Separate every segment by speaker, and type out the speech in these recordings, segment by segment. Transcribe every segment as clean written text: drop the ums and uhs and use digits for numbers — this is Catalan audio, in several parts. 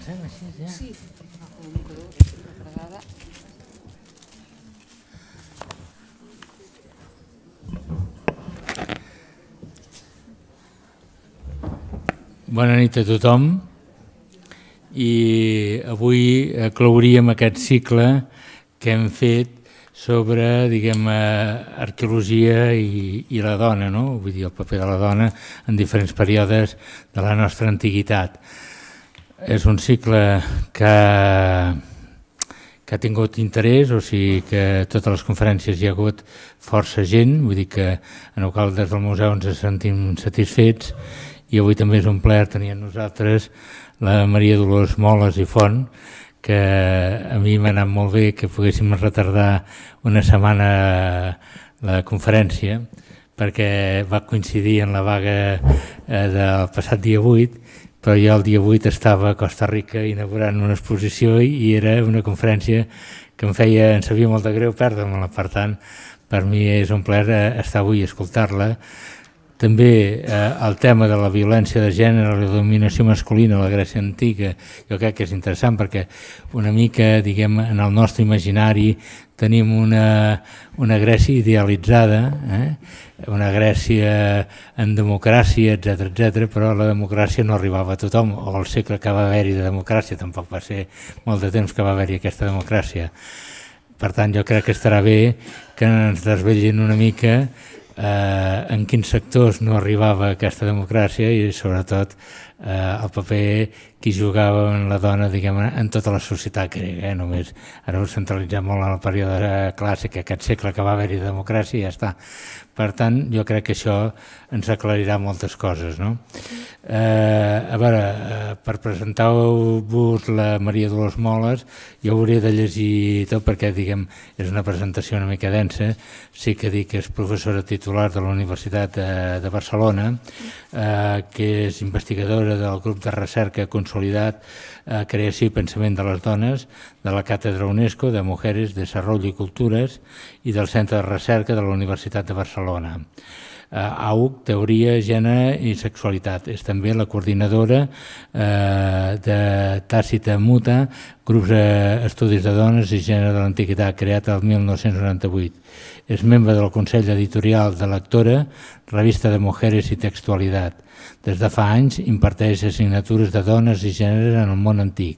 Speaker 1: Comencem així, ja?
Speaker 2: Sí, el comunicador és una fregada.
Speaker 1: Bona nit a tothom i avui clouríem aquest cicle que hem fet sobre, diguem, arqueologia i la dona, no? Vull dir, el paper de la dona en diferents períodes de la nostra antiguitat. És un cicle que ha tingut interès, o sigui que a totes les conferències hi ha hagut força gent, vull dir que en el qual des del museu ens sentim satisfets, i avui també és un plaer tenir amb nosaltres la Maria Dolors Moles i Font, que a mi m'ha anat molt bé que poguéssim retardar una setmana la conferència, perquè va coincidir en la vaga del passat dia 8, però jo el dia 8 estava a Costa Rica inaugurant una exposició i era una conferència que em sabia molt de greu perdre-me-la. Per tant, per mi és un plaer estar avui a escoltar-la. També el tema de la violència de gènere, la dominació masculina a la Grècia antiga, jo crec que és interessant perquè una mica, diguem, en el nostre imaginari tenim una Grècia idealitzada, una Grècia en democràcia, etc, però la democràcia no arribava a tothom, o el segle que va haver-hi de democràcia, tampoc va ser molt de temps que va haver-hi aquesta democràcia. Per tant, jo crec que estarà bé que ens desvetllin una mica en quins sectors no arribava aquesta democràcia i sobretot el paper que jugava en la dona, diguem, en tota la societat grega. Només ara ho centralitzem molt en el període clàssic, aquest segle que va haver-hi de democràcia i ja està. Per tant, jo crec que això ens aclarirà moltes coses, no? A veure, per presentar-vos la Maria Dolors Moles, jo hauré de llegir tot perquè, diguem, és una presentació una mica densa. Sí que dic que és professora titular de la Universitat de Barcelona, que és investigadora del grup de recerca consolidat Creació i Pensament de les Dones, de la Càtedra UNESCO de Mujeres, Desarrollo i Cultures i del Centre de Recerca de la Universitat de Barcelona. AUC, Teoria, Gènere i Sexualitat. És també la coordinadora de Tàcita Muta, grups d'estudis de dones i gènere de l'antiguitat, creat el 1998. És membre del Consell Editorial de Lectora, Revista de Mujeres i Textualitat. Des de fa anys imparteix assignatures de dones i gènere en el món antic,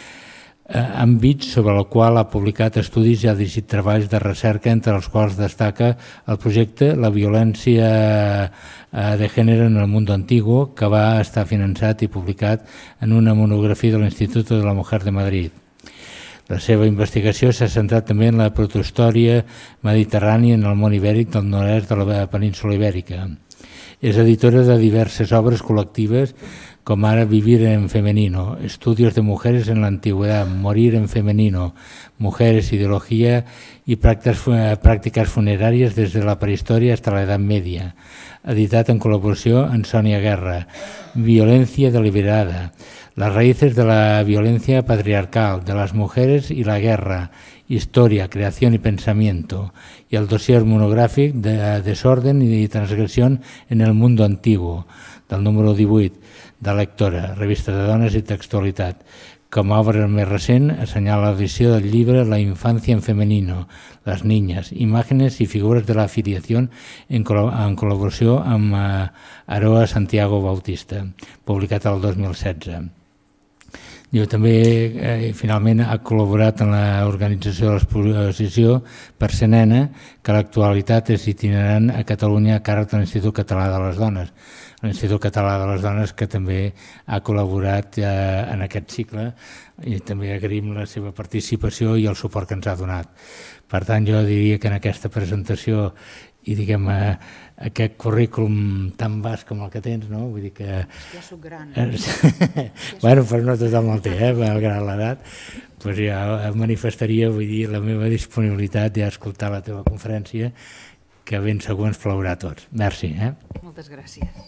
Speaker 1: àmbit sobre el qual ha publicat estudis i ha dirigit treballs de recerca, entre els quals destaca el projecte La violència de gènere en el mundo antiguo, que va estar finançat i publicat en una monografia de l'Instituto de la Mujer de Madrid. La seva investigació s'ha centrat també en la protohistòria mediterrània en el món ibèric del nord-est de la península ibèrica. És editora de diverses obres col·lectives, com ara Vivir en femenino, Estudios de mujeres en la antigüedad, Morir en femenino, Mujeres, ideología y prácticas funerarias desde la prehistoria hasta la Edad Media, editat en col·laboració amb Sònia Guerra, Violencia deliberada, Las raíces de la violencia patriarcal, de las mujeres y la guerra, Historia, creación y pensamiento, y el dossier monogràfic de Desorden y transgresión en el mundo antiguo, del número 18, de Lectora, Revista de Dones i Textualitat. Com a obra més recent, assenyala l'edició del llibre La infancia en femenino, Las niñas, imágenes y figuras de la afiliación en col·laboració amb Aroa Santiago Bautista, publicat el 2016. Jo també, finalment, ha col·laborat en l'organització de l'exposició Per ser nena, que a l'actualitat és itinerant a Catalunya a càrrec de l'Institut Català de les Dones. L'Institut Català de les Dones que també ha col·laborat en aquest cicle i també agraïm la seva participació i el suport que ens ha donat. Per tant, jo diria que en aquesta presentació i, diguem, aquest currículum tan vast com el que tens, no? Vull dir que...
Speaker 2: Ja soc gran.
Speaker 1: Bueno, però no tothom el té, malgrat l'edat. Doncs ja manifestaria, vull dir, la meva disponibilitat a escoltar la teva conferència, que ben segur ens plaurà a tots. Merci.
Speaker 2: Moltes gràcies.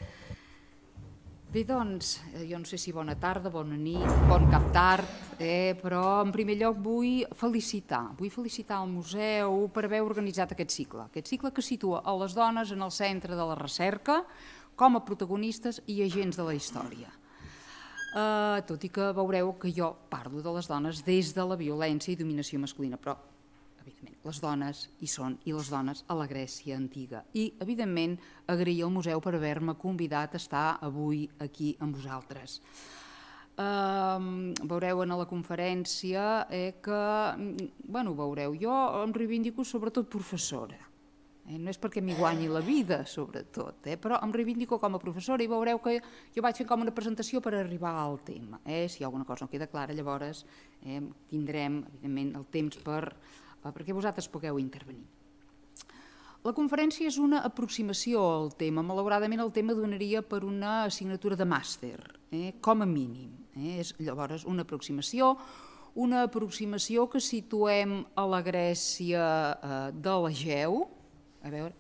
Speaker 2: Bé, doncs, jo no sé si bona tarda, bona nit, bon cap tard, però en primer lloc vull felicitar el museu per haver organitzat aquest cicle que situa a les dones en el centre de la recerca com a protagonistes i agents de la història. tot i que veureu que jo parlo de les dones des de la violència i dominació masculina, però evidentment, les dones hi són, i les dones a la Grècia antiga. I, evidentment, agrair al museu per haver-me convidat a estar avui aquí amb vosaltres. Veureu en la conferència que, veureu, jo em reivindico sobretot professora. No és perquè m'hi guanyi la vida, sobretot, però em reivindico com a professora i veureu que jo vaig fer com una presentació per arribar al tema. Si alguna cosa no queda clara, llavors tindrem, evidentment, el temps perquè vosaltres pugueu intervenir. La conferència és una aproximació al tema. Malauradament, el tema donaria per una assignatura de màster, com a mínim. És llavors una aproximació que situem a la Grècia de l'Egeu, a veure,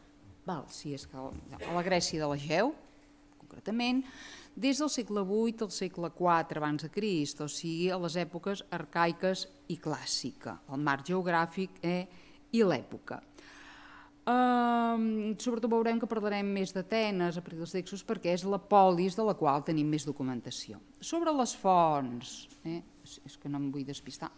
Speaker 2: a la Grècia de l'Egeu, concretament, des del segle VIII al segle IV abans de Crist, o sigui, a les èpoques arcaiques i clàssica, el marc geogràfic i l'època. Sobretot veurem que parlarem més d'Atenes a partir dels textos perquè és la polis de la qual tenim més documentació. Sobre les fonts, és que no em vull despistar,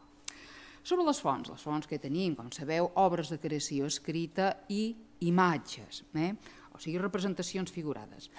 Speaker 2: sobre les fonts que tenim, com sabeu, obres de creació escrita i imatges, o sigui, representacions figurades.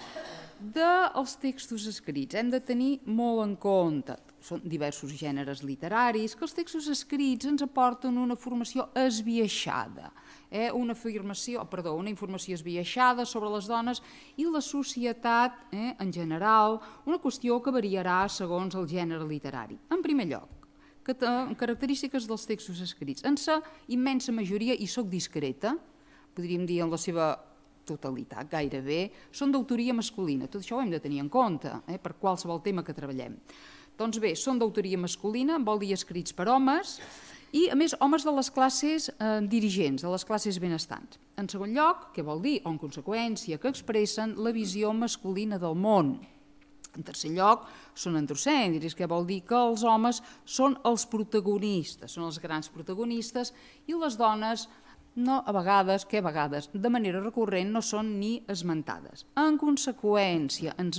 Speaker 2: Dels textos escrits hem de tenir molt en compte, són diversos gèneres literaris, que els textos escrits ens aporten una formació esbiaixada, una informació esbiaixada sobre les dones i la societat en general, una qüestió que variarà segons el gènere literari. En primer lloc, característiques dels textos escrits. En sa immensa majoria, i soc discreta, podríem dir en la seva totalitat gairebé, són d'autoria masculina. Tot això ho hem de tenir en compte per qualsevol tema que treballem. Doncs bé, són d'autoria masculina, vol dir escrits per homes, i a més homes de les classes dirigents, de les classes benestants. En segon lloc, què vol dir? O en conseqüència, que expressen la visió masculina del món. En tercer lloc, són androcèntrics, que vol dir que els homes són els protagonistes, són els grans protagonistes, i les dones, a vegades, de manera recurrent, no són ni esmentades. En conseqüència, què ens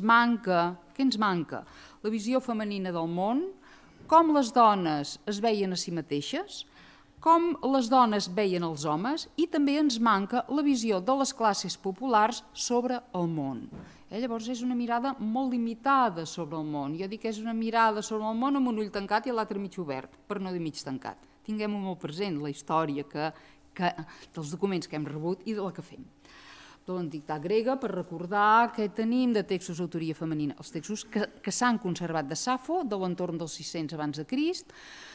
Speaker 2: manca? La visió femenina del món, com les dones es veien a si mateixes, com les dones veien els homes, i també ens manca la visió de les classes populars sobre el món. Llavors és una mirada molt limitada sobre el món. Jo dic que és una mirada sobre el món amb un ull tancat i l'altre mig obert, per no dir mig tancat. Tinguem-ho molt present, la història dels documents que hem rebut i de la que fem. De l'antiguitat grega, per recordar què tenim de textos d'autoria femenina. Els textos que s'han conservat de Safo, de l'entorn dels 600 abans de Crist.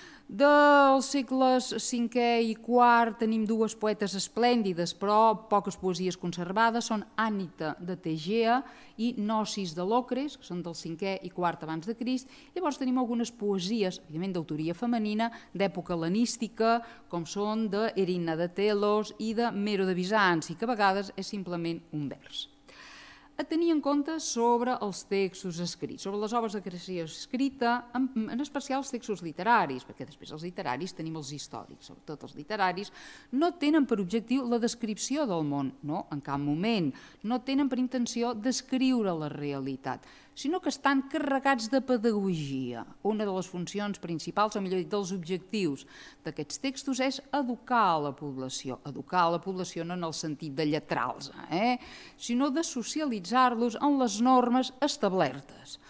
Speaker 2: Dels segles V i IV tenim dues poetes esplèndides, però poques poesies conservades, són Ànita de Tegea i Gnosis de Locres, que són del V i IV abans de Crist. Llavors tenim algunes poesies, evidentment d'autoria femenina, d'època hel·lenística, com són d'Erinna de Telos i de Mero de Bizanci, que a vegades és simplement un vers. A tenir en compte sobre els textos escrits, sobre les obres de creació escrita, en especial els textos literaris, perquè després els literaris tenim els històrics, sobretot els literaris, no tenen per objectiu la descripció del món, no, en cap moment, no tenen per intenció descriure la realitat, sinó que estan carregats de pedagogia. Una de les funcions principals, o millor dit, dels objectius d'aquests textos és educar la població no en el sentit de lletrar-los, sinó de socialitzar-los en les normes establertes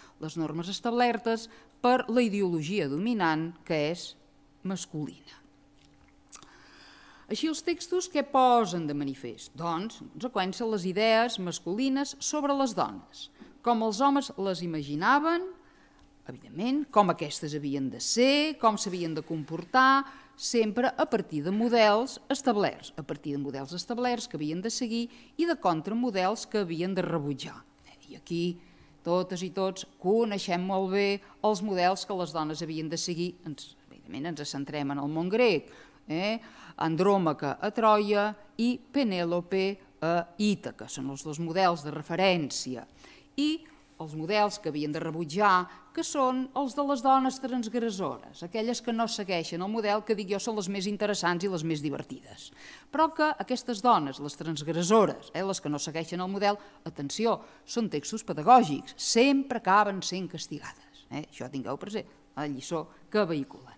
Speaker 2: per la ideologia dominant, que és masculina. Així, els textos què posen de manifest? Doncs, en conseqüència, les idees masculines sobre les dones, com els homes les imaginaven, evidentment, com aquestes havien de ser, com s'havien de comportar, sempre a partir de models establerts, que havien de seguir i de contramodels que havien de rebutjar. I aquí totes i tots coneixem molt bé els models que les dones havien de seguir, evidentment ens centrem en el món grec, Andròmaca a Troia i Penèlope a Ítaca, són els dos models de referència. I els models que havien de rebutjar, que són els de les dones transgressores, aquelles que no segueixen el model que, dic jo, són les més interessants i les més divertides. Però que aquestes dones, les transgressores, les que no segueixen el model, atenció, són textos pedagògics, sempre acaben sent castigades. Això tingueu present, la lliçó que vehiculen.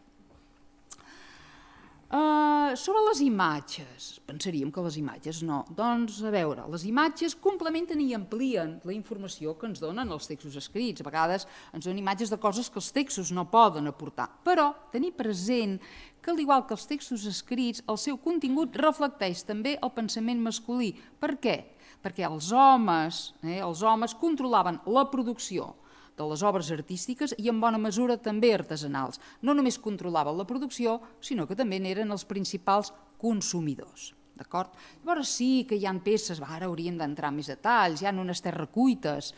Speaker 2: Sobre les imatges, pensaríem que les imatges no. Doncs, a veure, les imatges complementen i amplien la informació que ens donen els textos escrits. A vegades ens donen imatges de coses que els textos no poden aportar. Però tenir present que, al igual que els textos escrits, el seu contingut reflecteix també el pensament masculí. Per què? Perquè els homes controlaven la producció de les obres artístiques i en bona mesura també artesanals. No només controlaven la producció, sinó que també n'eren els principals consumidors. D'acord? Llavors sí que hi ha peces, ara hauríem d'entrar més detalls, hi ha unes terracuites,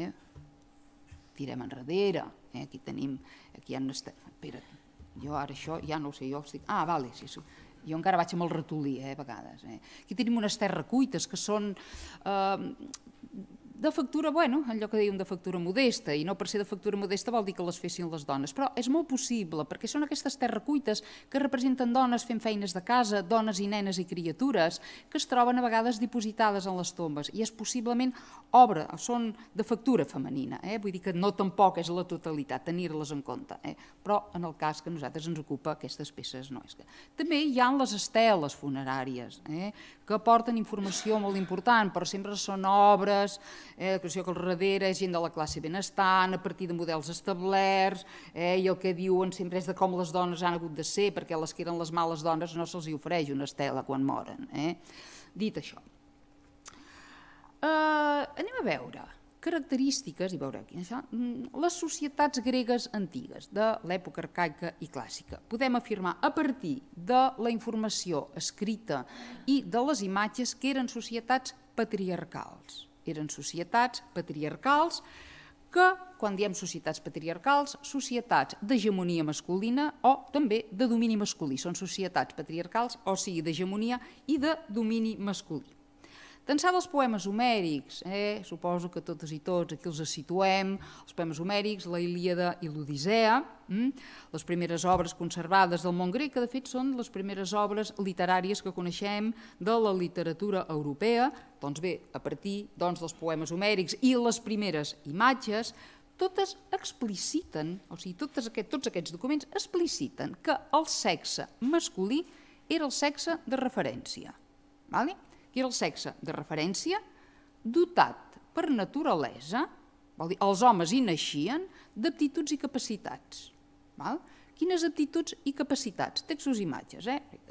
Speaker 2: tirem enrere, aquí tenim, aquí hi ha unes espera, jo ara això ja no ho sé, jo estic... vale, sí, jo encara vaig amb el ratolí, a vegades. Aquí tenim unes terracuites que són de factura, allò que dèiem de factura modesta, i no per ser de factura modesta vol dir que les fessin les dones, però és molt possible, perquè són aquestes terracuites que representen dones fent feines de casa, dones i nenes i criatures, que es troben a vegades dipositades en les tombes, i és possiblement obra, són de factura femenina, vull dir que no tampoc és la totalitat, tenir-les en compte, però en el cas que a nosaltres ens ocupa aquestes peces no és que... També hi ha les esteles funeràries, que aporten informació molt important, però sempre són obres, que al darrere és gent de la classe benestant, a partir de models establerts, i el que diuen sempre és de com les dones han hagut de ser, perquè les que eren les males dones no se'ls ofereix una estela quan moren. Dit això, anem a veure característiques, i veureu aquí, les societats gregues antigues de l'època arcaica i clàssica. Podem afirmar a partir de la informació escrita i de les imatges que eren societats patriarcals. Eren societats patriarcals que, quan diem societats patriarcals, societats d'hegemonia masculina o també de domini masculí. Són societats patriarcals, o sigui, d'hegemonia i de domini masculí. D'ençà dels poemes homèrics, suposo que totes i tots aquí els situem, els poemes homèrics, la Ilíada i l'Odissea, les primeres obres conservades del món grec, que de fet són les primeres obres literàries que coneixem de la literatura europea, doncs bé, a partir dels poemes homèrics i les primeres imatges, totes expliciten, o sigui, tots aquests documents expliciten que el sexe masculí era el sexe de referència, d'acord? Que era el sexe de referència dotat per naturalesa, vol dir, els homes hi naixien, d'aptituds i capacitats. Quines aptituds i capacitats? Textos i imatges,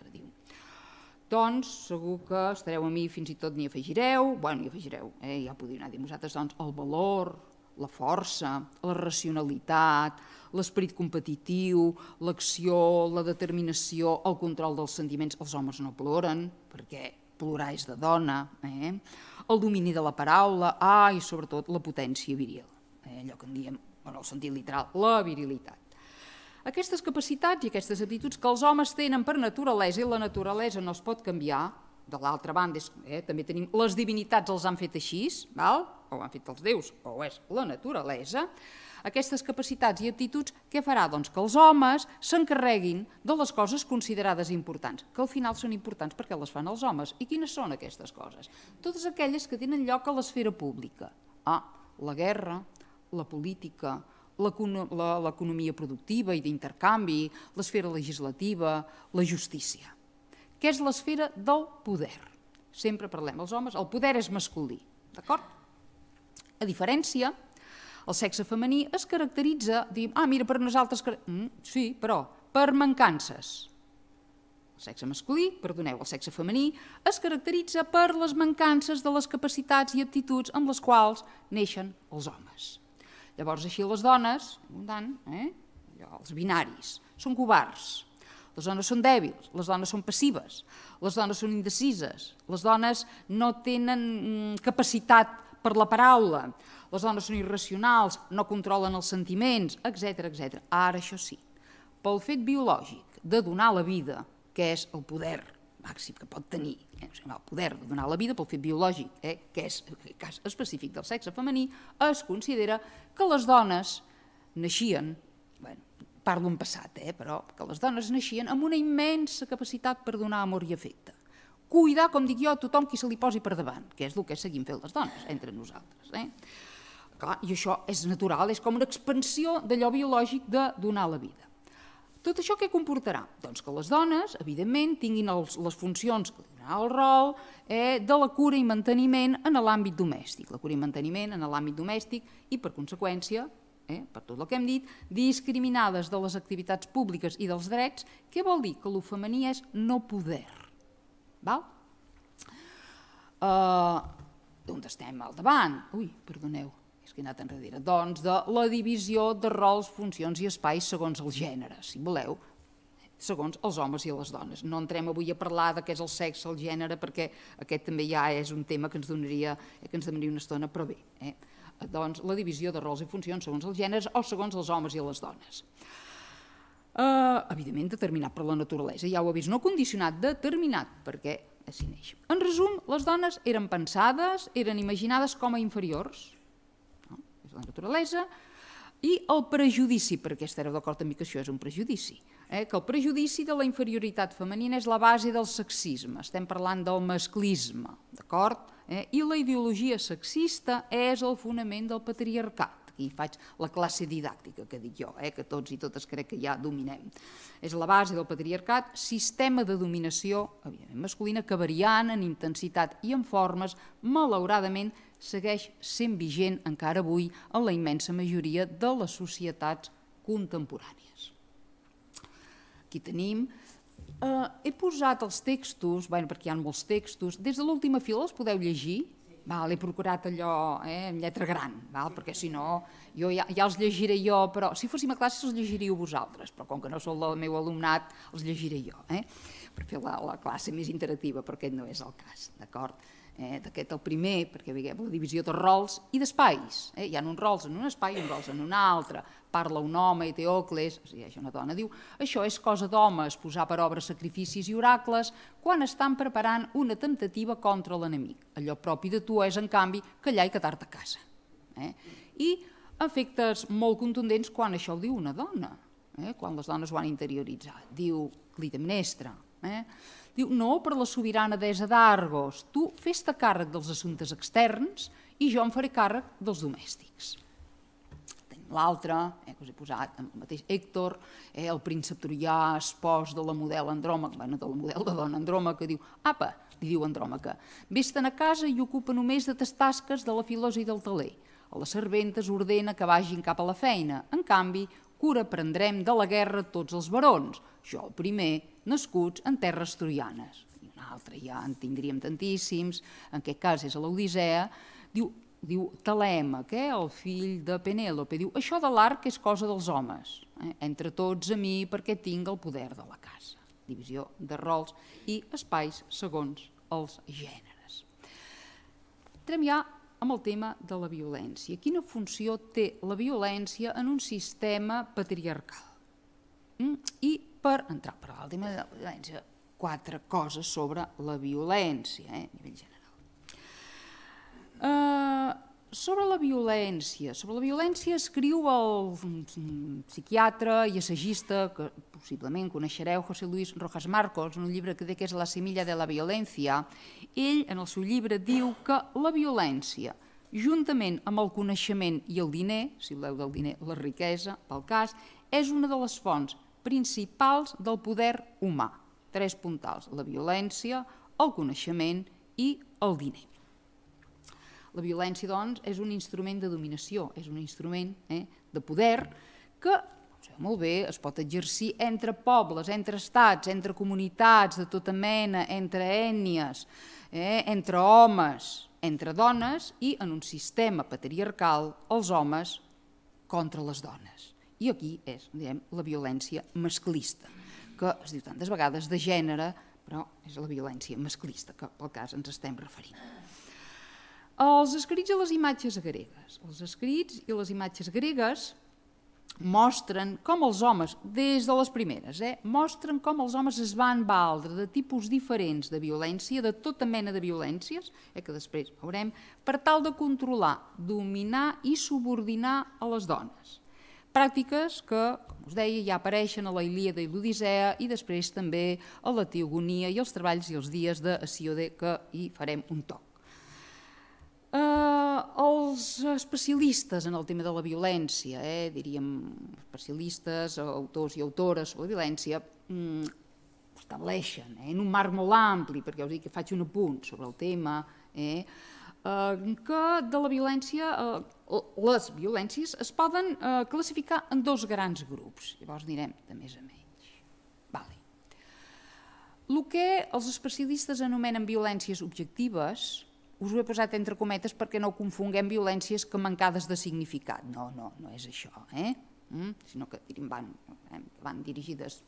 Speaker 2: Doncs segur que estareu a mi, fins i tot n'hi afegireu, ja podríeu anar a dir vosaltres, doncs, el valor, la força, la racionalitat, l'esperit competitiu, l'acció, la determinació, el control dels sentiments. Els homes no ploren, perquè plorar és de dona, el domini de la paraula, i sobretot la potència viril, allò que en diem, en el sentit literal, la virilitat. Aquestes capacitats i aquestes aptituds que els homes tenen per naturalesa, i la naturalesa no es pot canviar, de l'altra banda també tenim les divinitats els han fet així, o ho han fet els déus, o és la naturalesa, aquestes capacitats i aptituds, què farà? Doncs que els homes s'encarreguin de les coses considerades importants, que al final són importants perquè les fan els homes. I quines són aquestes coses? Totes aquelles que tenen lloc a l'esfera pública. La guerra, la política, l'economia productiva i d'intercanvi, l'esfera legislativa, la justícia. Què és l'esfera del poder? Sempre parlem els homes, el poder és masculí, d'acord? A diferència, el sexe femení es caracteritza, diem, mira, per nosaltres... Sí, però per mancances. El sexe masculí, perdoneu, el sexe femení, es caracteritza per les mancances de les capacitats i aptituds amb les quals neixen els homes. Llavors, així les dones, els binaris, són covards, les dones són dèbils, les dones són passives, les dones són indecises, les dones no tenen capacitat per la paraula, les dones són irracionals, no controlen els sentiments, etc. Ara, això sí, pel fet biològic de donar la vida, que és el poder màxim que pot tenir, el poder de donar la vida pel fet biològic, que és el cas específic del sexe femení, es considera que les dones naixien, parlo en passat, però que les dones naixien amb una immensa capacitat per donar amor i afecte. Cuidar, com dic jo, a tothom qui se li posi per davant, que és el que seguim fent les dones entre nosaltres. Clar, i això és natural, és com una expansió d'allò biològic de donar la vida. Tot això què comportarà? Doncs que les dones, evidentment, tinguin les funcions que li donarà el rol de la cura i manteniment en l'àmbit domèstic. La cura i manteniment en l'àmbit domèstic i, per conseqüència, per tot el que hem dit, discriminades de les activitats públiques i dels drets, què vol dir? Que el femení és no poder. Val? D'on estem al davant? Ui, perdoneu, és que he anat enrere. Doncs de la divisió de rols, funcions i espais segons el gènere, si voleu, segons els homes i les dones. No entrem avui a parlar de què és el sexe, el gènere, perquè aquest també ja és un tema que ens demanaria una estona, però bé, doncs la divisió de rols i funcions segons els gèneres o segons els homes i les dones. Evidentment determinat per la naturalesa, ja ho he vist, no condicionat, determinat, perquè així neix. En resum, les dones eren pensades, eren imaginades com a inferiors, és la naturalesa, i el prejudici, perquè estareu d'acord amb mi que això és un prejudici, que el prejudici de la inferioritat femenina és la base del sexisme, estem parlant del masclisme, d'acord? I la ideologia sexista és el fonament del patriarcat. Aquí faig la classe didàctica que dic jo, que tots i totes crec que ja dominem. És la base del patriarcat, sistema de dominació, evidentment masculina, que variant en intensitat i en formes, malauradament, segueix sent vigent encara avui en la immensa majoria de les societats contemporànies. Aquí tenim... He posat els textos, perquè hi ha molts textos, des de l'última fila els podeu llegir, he procurat allò en lletra gran, perquè si no ja els llegiré jo, però si fóssim a classe els llegiríeu vosaltres, però com que no sou el meu alumnat els llegiré jo, per fer la classe més interactiva, però aquest no és el cas, d'acord? D'aquest el primer, perquè veiem la divisió de rols i d'espais. Hi ha uns rols en un espai i uns rols en un altre. Parla un home, Teocles, una dona, diu això és cosa d'homes, posar per obra sacrificis i oracles quan estan preparant una temptativa contra l'enemic. Allò propi de tu és, en canvi, callar i quedar-te a casa. I efectes molt contundents quan això ho diu una dona, quan les dones ho han interioritzat. Diu Clitemnestra, diu, no per la sobirana deessa d'Argos, tu fes-te càrrec dels assumptes externs i jo em faré càrrec dels domèstics. Tenim l'altre, que us he posat, el mateix Hèctor, el príncep troià, espòs de la model Andròmaca, de la model de dona Andròmaca, diu, apa, li diu Andròmaca, vés-te'n a casa i ocupa només de tes tasques de la filosa i del taler. A les serventes ordena que vagin cap a la feina, en canvi, cura prendrem de la guerra tots els barons, jo el primer, nascuts en terres troianes. I un altre ja en tindríem tantíssims, en aquest cas és a l'Odissea, diu Telèmac, el fill de Penèlope, diu això de l'arc és cosa dels homes, entre tots a mi perquè tinc el poder de la casa. Divisió de rols i espais segons els gèneres. Entrem ja amb el tema de la violència. Quina funció té la violència en un sistema patriarcal? I per entrar al tema de la violència, 4 coses sobre la violència a nivell general. Sobre la violència escriu el psiquiatre i assagista que possiblement coneixereu, José Luis Rojas Marcos, en un llibre que és La semilla de la violència. Ell, en el seu llibre, diu que la violència, juntament amb el coneixement i el diner, si voleu del diner, la riquesa, pel cas, és una de les fonts principals del poder humà. 3 puntals, la violència, el coneixement i el diner. La violència, doncs, és un instrument de dominació, és un instrument de poder que, com sabeu molt bé, es pot exercir entre pobles, entre estats, entre comunitats de tota mena, entre ètnies, entre homes, entre dones i en un sistema patriarcal els homes contra les dones. I aquí és, diguem, la violència masclista, que es diu tantes vegades de gènere, però és la violència masclista, que pel cas ens estem referint. Els escrits i les imatges gregues. Els escrits i les imatges gregues mostren com els homes, des de les primeres, mostren com els homes es van valdre de tipus diferents de violència, de tota mena de violències, que després veurem, per tal de controlar, dominar i subordinar a les dones. Pràctiques que, com us deia, ja apareixen a la Ilíada i l'Odissea i després també a la Teogonia i els treballs i els dies d'Hesíode, que hi farem un toc. Els especialistes en el tema de la violència, diríem especialistes, autors i autores sobre la violència, estableixen en un marc molt ampli, perquè us dic que faig un apunt sobre el tema, que de la violència, les violències es poden classificar en dos grans grups. Llavors anirem de més a menys. El que els especialistes anomenen violències objectives, us ho he posat entre cometes perquè no confonguem violències que mancades de significat. No és això, sinó que van dirigides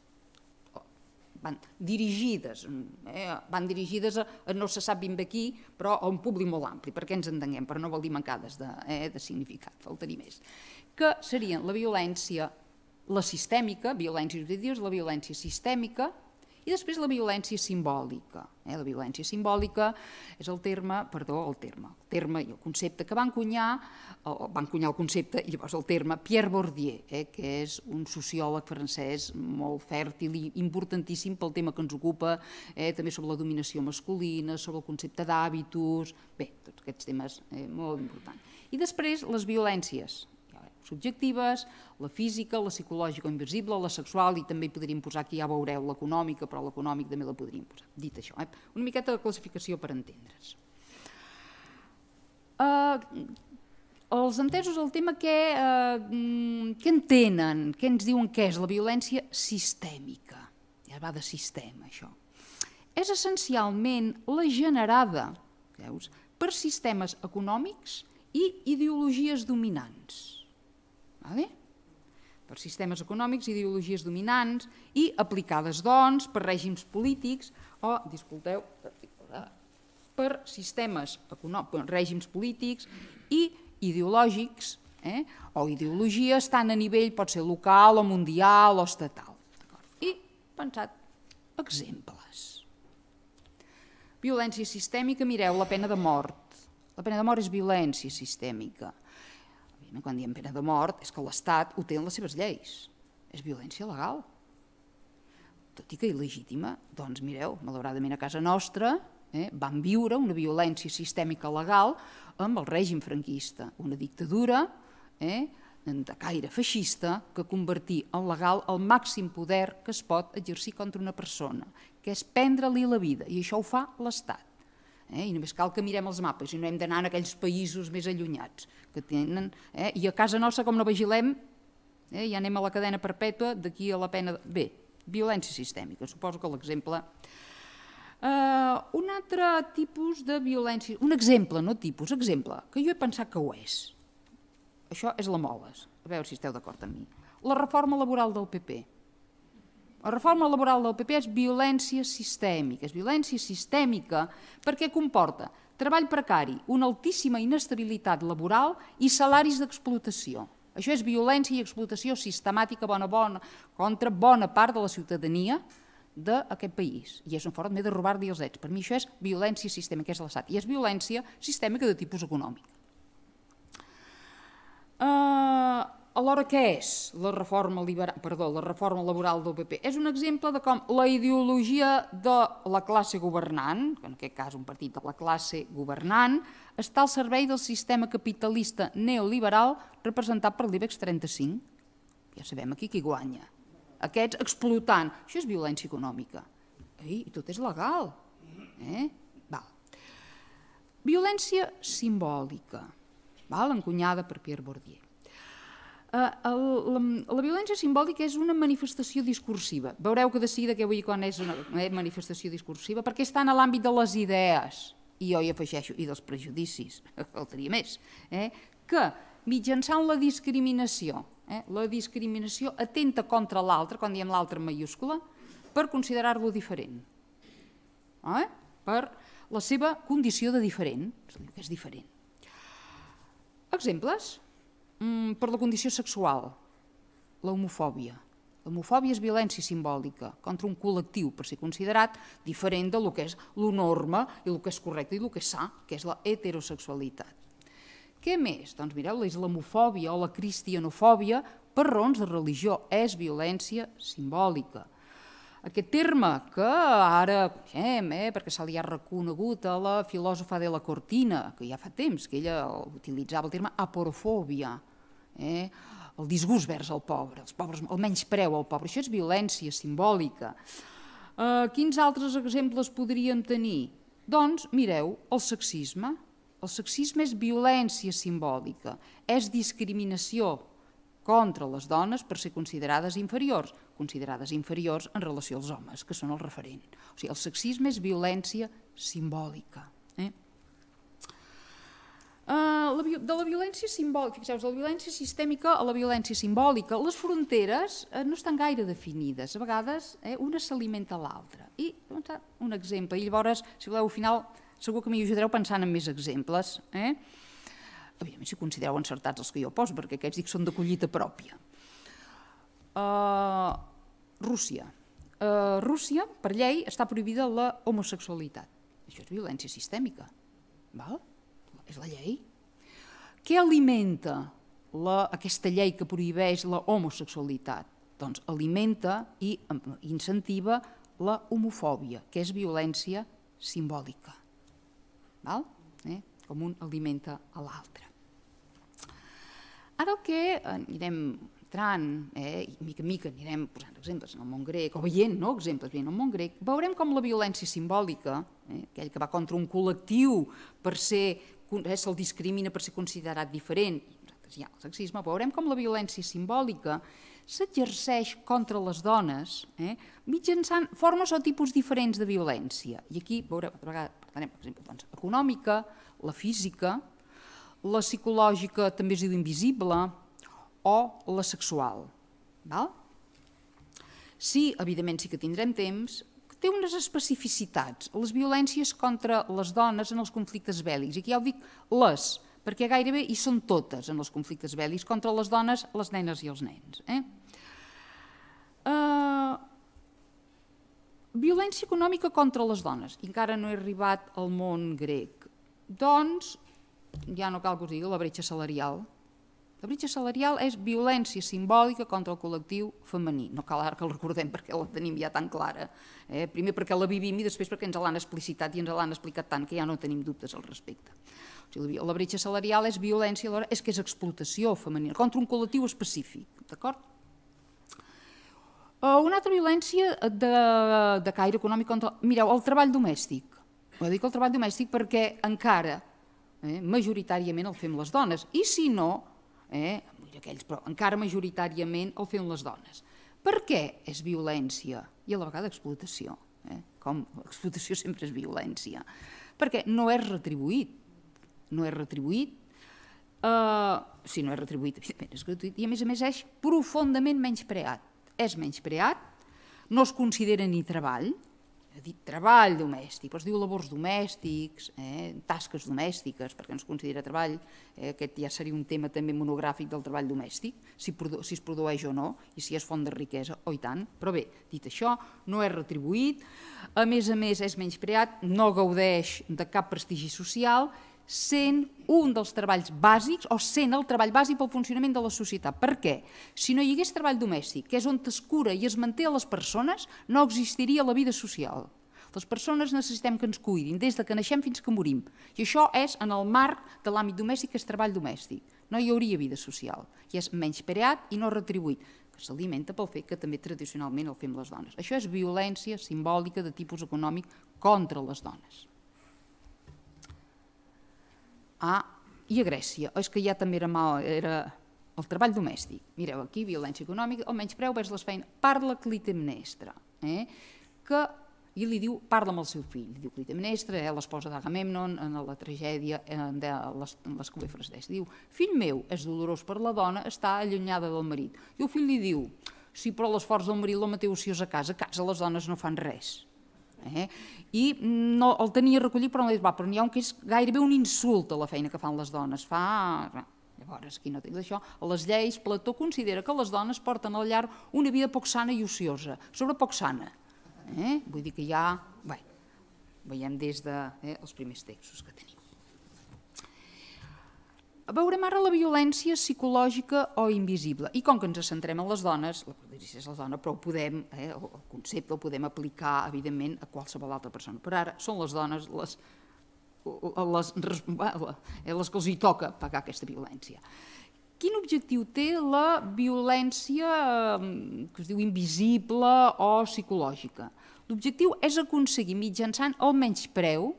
Speaker 2: a no se sap ben bé qui, però a un públic molt ampli, perquè ens entenguem, però no vol dir mancades de significat, faltaria més. Que serien la violència, la sistèmica, violències objectives, la violència sistèmica, i després la violència simbòlica. La violència simbòlica és el concepte que va encunyar el concepte i llavors el terme Pierre Bourdieu, que és un sociòleg francès molt fèrtil i importantíssim pel tema que ens ocupa, també sobre la dominació masculina, sobre el concepte d'hàbitus, bé, tots aquests temes molt importants. I després les violències subjectives, la física, la psicològica o invisible, la sexual, i també hi podríem posar, que ja veureu, l'econòmica, però l'econòmica també la podríem posar. Dit això, una miqueta de classificació per entendre's. Els entesos al tema, què entenen, què ens diuen que és la violència sistèmica? Ja va de sistema, això. És essencialment la generada, veus, per sistemes econòmics i ideologies dominants. Per sistemes econòmics, ideologies dominants i aplicades, doncs, per règims polítics o, disculpeu, per sistemes econòmics, règims polítics i ideològics o ideologies tant a nivell, pot ser local o mundial o estatal. I, pensat, exemples. Violència sistèmica, mireu, la pena de mort. La pena de mort és violència sistèmica. Quan diem pena de mort és que l'Estat ho té en les seves lleis. És violència legal. Tot i que il·legítima, doncs mireu, malauradament a casa nostra vam viure una violència sistèmica legal amb el règim franquista, una dictadura de caire feixista que convertí en legal el màxim poder que es pot exercir contra una persona, que és prendre-li la vida, i això ho fa l'Estat. I només cal que mirem els mapes i no hem d'anar en aquells països més allunyats que tenen, i a casa nostra com no vigilem ja anem a la cadena perpètua d'aquí a la pena. Bé, violència sistèmica, suposo que l'exemple. Un altre tipus de violència, un exemple, no tipus, exemple, que jo he pensat que ho és. Això és la Moles, a veure si esteu d'acord amb mi. La reforma laboral del PP. La reforma laboral del PP és violència sistèmica perquè comporta treball precari, una altíssima inestabilitat laboral i salaris d'explotació. Això és violència i explotació sistemàtica contra bona part de la ciutadania d'aquest país. I és una forma de robar-li els drets. Per mi això és violència sistèmica, és l'Estat, i és violència sistèmica de tipus econòmic. Alhora, què és la reforma laboral del PP? És un exemple de com la ideologia de la classe governant, en aquest cas un partit de la classe governant, està al servei del sistema capitalista neoliberal representat per l'IBEX 35. Ja sabem aquí qui guanya. Aquests explotant. Això és violència econòmica. I tot és legal. Violència simbòlica, encunyada per Pierre Bourdieu. La violència simbòlica és una manifestació discursiva. Veureu que de seguida què vull dir quan és una manifestació discursiva, perquè està en l'àmbit de les idees, i jo hi afegeixo, i dels prejudicis, faltaria més, que mitjançant la discriminació atenta contra l'altre, quan diem l'altre en mayúscula, per considerar-lo diferent, per la seva condició de diferent, que és diferent. Exemples? Per la condició sexual, l'homofòbia. L'homofòbia és violència simbòlica contra un col·lectiu per ser considerat diferent del que és la norma i el que és correcte i el que és sa, que és la heterosexualitat. Què més? Doncs mireu, la islamofòbia o la cristianofòbia per raons de religió és violència simbòlica. Aquest terme que ara coneixem, perquè se li ha reconegut a la filòsofa de la Cortina, que ja fa temps que ella utilitzava el terme aporofòbia, el disgust vers el pobre, els pobres, el menyspreu al pobre. Això és violència simbòlica. Quins altres exemples podríem tenir? Doncs, mireu, el sexisme. El sexisme és violència simbòlica, és discriminació contra les dones per ser considerades inferiors en relació als homes, que són el referent. O sigui, el sexisme és violència simbòlica. De la violència simbòlica, fixeu-vos, de la violència sistèmica a la violència simbòlica, les fronteres no estan gaire definides, a vegades una s'alimenta a l'altra. I un exemple, i llavors, si voleu, al final, segur que m'hi ajudareu pensant en més exemples. Evidentment, si considereu encertats els que jo poso, perquè aquests dic són de collita pròpia. Rússia. Rússia, per llei, està prohibida la homosexualitat. Això és violència sistèmica. És la llei. Què alimenta aquesta llei que prohibeix la homosexualitat? Doncs alimenta i incentiva la homofòbia, que és violència simbòlica. Com un alimenta a l'altre. Ara el que anirem entrant, mica en mica anirem posant exemples en el món grec, o veient exemples en el món grec, veurem com la violència simbòlica, aquell que va contra un col·lectiu per ser, se'l discrimina per ser considerat diferent, hi ha el sexisme, veurem com la violència simbòlica s'exerceix contra les dones mitjançant formes o tipus diferents de violència. I aquí veurem, per exemple, econòmica, la física, la psicològica també es diu invisible, o la sexual. Sí, evidentment sí que tindrem temps, té unes especificitats, les violències contra les dones en els conflictes bèl·lics. I aquí ja ho dic les, perquè gairebé hi són totes en els conflictes bèl·lics, contra les dones, les nenes i els nens. Violència econòmica contra les dones, i encara no he arribat al món grec. Doncs, ja no cal que us digui, la bretxa salarial. La bretxa salarial és violència simbòlica contra el col·lectiu femení. No cal ara que el recordem perquè la tenim ja tan clara. Primer perquè la vivim i després perquè ens l'han explicitat i ens l'han explicat tant que ja no tenim dubtes al respecte. La bretxa salarial és violència, alhora és que és explotació femenina contra un col·lectiu específic. D'acord? Una altra violència de caire econòmic contra... Mireu, el treball domèstic. Dic el treball domèstic perquè encara majoritàriament el fem les dones. I si no, però encara majoritàriament el fem les dones. Per què és violència? I a la vegada explotació. Com l'explotació sempre és violència. Perquè no és retribuït. No és retribuït. Si no és retribuït, evidentment és gratuït. I a més és profundament menyspreat. És menyspreat, no es considera ni treball, treball domèstic, però es diu labors domèstics, tasques domèstiques, perquè no es considera treball, aquest ja seria un tema també monogràfic del treball domèstic, si es produeix o no, i si és font de riquesa, o i tant, però bé, dit això, no és retribuït, a més és menyspreat, no gaudeix de cap prestigi social, sent un dels treballs bàsics o sent el treball bàsic pel funcionament de la societat. Per què? Si no hi hagués treball domèstic, que és on es cura i es manté a les persones, no existiria la vida social. Les persones necessitem que ens cuidin des que naixem fins que morim. I això és en el marc de l'àmbit domèstic, que és treball domèstic. No hi hauria vida social. I és menyspreat i no retribuït, que s'alimenta pel fet que també tradicionalment el fem les dones. Això és violència simbòlica de tipus econòmic contra les dones. I a Grècia, és que ja també era el treball domèstic. Mireu, aquí, violència econòmica, el menyspreu vers les feines. Parla Clitemnestra, i li diu, parla amb el seu fill. Diu Clitemnestra, l'esposa d'Agamèmnon, en la tragèdia de les Cubefres d'Est. Diu, fill meu, és dolorós per la dona estar allunyada del marit. I el fill li diu, sí, però l'esforç del marit el té ociós a casa les dones no fan res. I el tenia recollit, però n'hi ha un que és gairebé un insult a la feina que fan les dones. Llavors, aquí no té d'això. A les lleis, Plató considera que les dones porten al llarg una vida poc sana i ociosa, sobre poc sana. Vull dir que ja veiem des dels primers textos que tenim. Veurem ara la violència psicològica o invisible. I com que ens centrem en les dones, la violència és la dona, però el concepte el podem aplicar, evidentment, a qualsevol altra persona. Per ara són les dones les que els hi toca pagar aquesta violència. Quin objectiu té la violència que es diu invisible o psicològica? L'objectiu és aconseguir mitjançant el menyspreu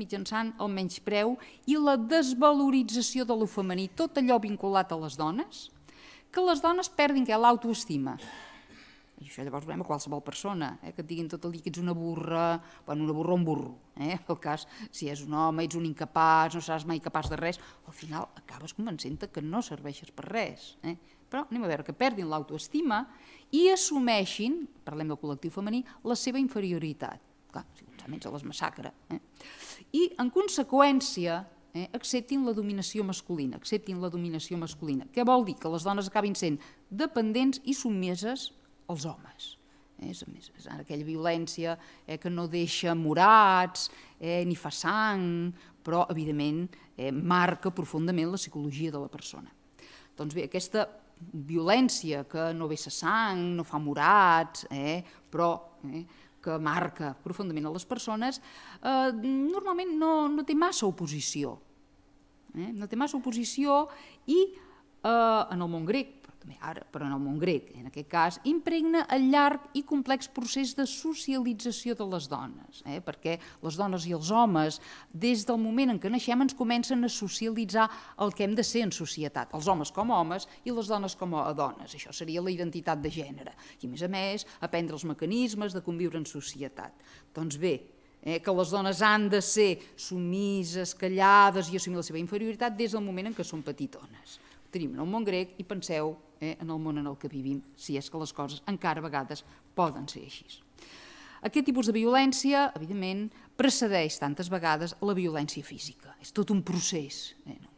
Speaker 2: i la desvalorització de lo femení, tot allò vinculat a les dones, que les dones perdin l'autoestima. I això llavors veiem a qualsevol persona, que et diguin tot el dia que ets una burra, bueno, una burra o un burro. En el cas, si és un home, ets un incapaç, no seràs mai capaç de res, al final acabes convencent-te que no serveixes per res. Però anem a veure, que perdin l'autoestima i assumeixin, parlem del col·lectiu femení, la seva inferioritat. Clar, si començament se les massacra. I, en conseqüència, acceptin la dominació masculina. Què vol dir? Que les dones acabin sent dependents i submises als homes. És aquella violència que no deixa morats ni fa sang, però, evidentment, marca profundament la psicologia de la persona. Doncs bé, aquesta violència que no vessa sang, no fa morats, però que marca profundament a les persones, normalment no té massa oposició. No té massa oposició i en el món grec, però en el món grec, en aquest cas, impregna el llarg i complex procés de socialització de les dones, perquè les dones i els homes, des del moment en què naixem, ens comencen a socialitzar el que hem de ser en societat, els homes com a homes i les dones com a dones. Això seria la identitat de gènere. I, a més, aprendre els mecanismes de conviure en societat. Doncs bé, que les dones han de ser submises, callades i assumir la seva inferioritat des del moment en què són petitones. Tenim en el món grec i penseu en el món en el que vivim, si és que les coses encara a vegades poden ser així. Aquest tipus de violència, evidentment, precedeix tantes vegades la violència física. És tot un procés.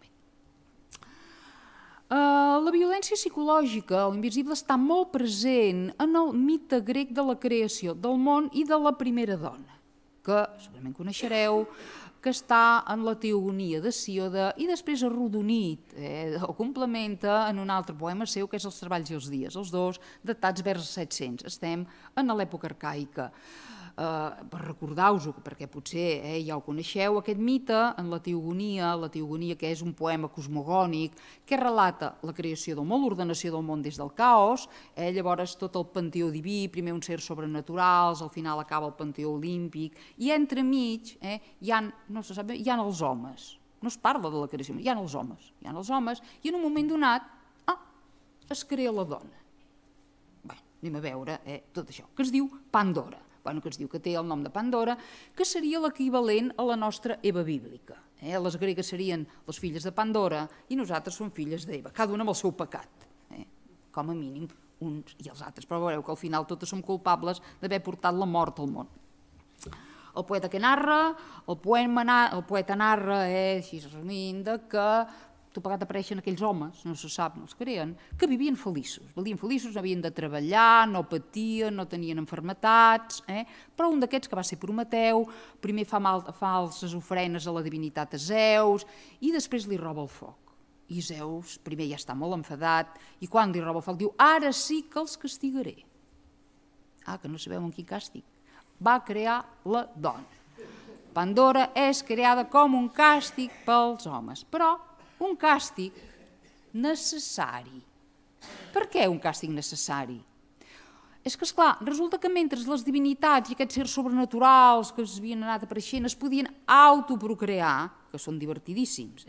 Speaker 2: La violència psicològica o invisible està molt present en el mite grec de la creació del món i de la primera dona, que segurament coneixereu, que està en la Teogonia d'Hesíode i després arrodonit o complementa en un altre poema seu que és Els treballs i els dies, els dos datats vers 700. Estem en l'època arcaica. Per recordar-vos-ho, perquè potser ja el coneixeu, aquest mite en la Teogonia, que és un poema cosmogònic que relata la creació del món, l'ordenació del món des del caos, llavors tot el panteó diví, primer uns sers sobrenaturals, al final acaba el panteó olímpic, i entremig hi ha els homes. No es parla de la creació, hi ha els homes, i en un moment donat es crea la dona. Bé, anem a veure tot això, que es diu Pandora. Que es diu que té el nom de Pandora, que seria l'equivalent a la nostra Eva bíblica. Les gregues serien les filles de Pandora i nosaltres som filles d'Eva, cada una amb el seu pecat, com a mínim uns i els altres, però veureu que al final totes som culpables d'haver portat la mort al món. El poeta que narra, el poeta narra, així resumint, que tot plegat apareixen aquells homes, no se sap, no els creen, que vivien feliços, no havien de treballar, no patien, no tenien enfermetats, però un d'aquests que va ser Prometeu, primer fa falses ofrenes a la divinitat a Zeus i després li roba el foc. I Zeus primer ja està molt enfadat i quan li roba el foc diu ara sí que els castigaré. Que no sabeu en quin càstig. Va crear la dona. Pandora és creada com un càstig pels homes, però un càstig necessari. Per què un càstig necessari? És que, esclar, resulta que mentre les divinitats i aquests sers sobrenaturals que es havien anat apareixent es podien autoprocrear, que són divertidíssims,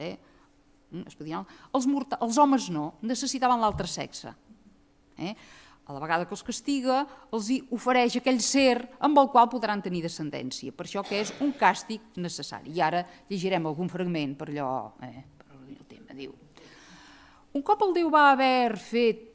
Speaker 2: els homes no, necessitaven l'altre sexe. A la vegada que els castiga, els ofereix aquell ser amb el qual podran tenir descendència. Per això que és un càstig necessari. I ara llegirem algun fragment per allò... Diu, un cop el Déu va haver fet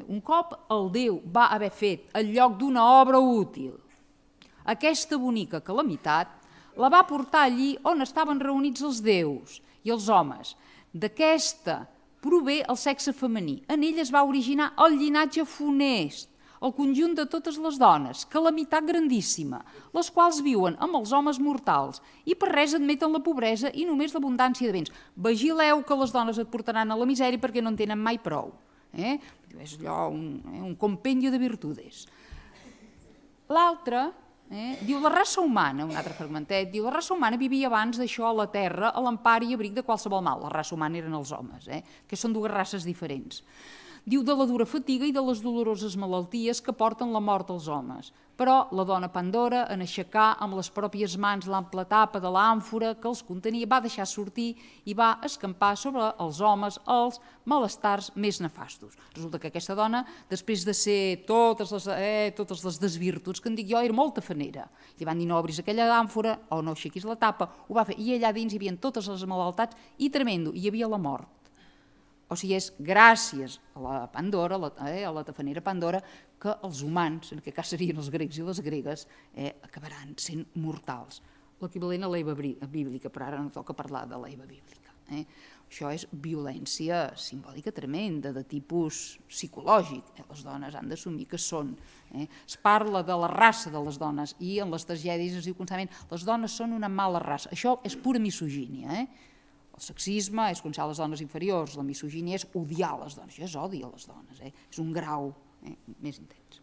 Speaker 2: el lloc d'una obra útil, aquesta bonica calamitat la va portar allí on estaven reunits els déus i els homes. D'aquesta prové el sexe femení. En ell es va originar el llinatge funest, el conjunt de totes les dones, calamitat grandíssima, les quals viuen amb els homes mortals i per res admeten la pobresa i només l'abundància de béns. Vigileu que les dones et portaran a la misèria perquè no en tenen mai prou. És allò un compendio de virtudes. L'altre diu la raça humana, un altre fragmentet, diu la raça humana vivia abans d'això a la terra a l'empari i abric de qualsevol mal. La raça humana eren els homes, que són dues races diferents. Diu de la dura fatiga i de les doloroses malalties que porten la mort als homes. Però la dona Pandora, en aixecar amb les pròpies mans l'ample tapa de l'àmfora que els contenia, va deixar sortir i va escampar sobre els homes els malestars més nefastos. Resulta que aquesta dona, després de ser totes les desvirtuts que en dic jo, era molt tafanera. Li van dir no obris aquella àmfora o no aixequis la tapa, ho va fer. I allà dins hi havia totes les malaltats i tremendo, hi havia la mort. O sigui, és gràcies a la Pandora, a la tafanera Pandora, que els humans, en aquest cas serien els grecs i les gregues, acabaran sent mortals. L'equivalent a l'Eva bíblica, però ara no toca parlar de l'Eva bíblica. Això és violència simbòlica tremenda, de tipus psicològic. Les dones han d'assumir que són. Es parla de la raça de les dones i en les tragèdies es diu constantment les dones són una mala raça. Això és pura misogínia. El sexisme és considerar les dones inferiors, la misogínia és odiar les dones, això és odi a les dones, és un grau més intens.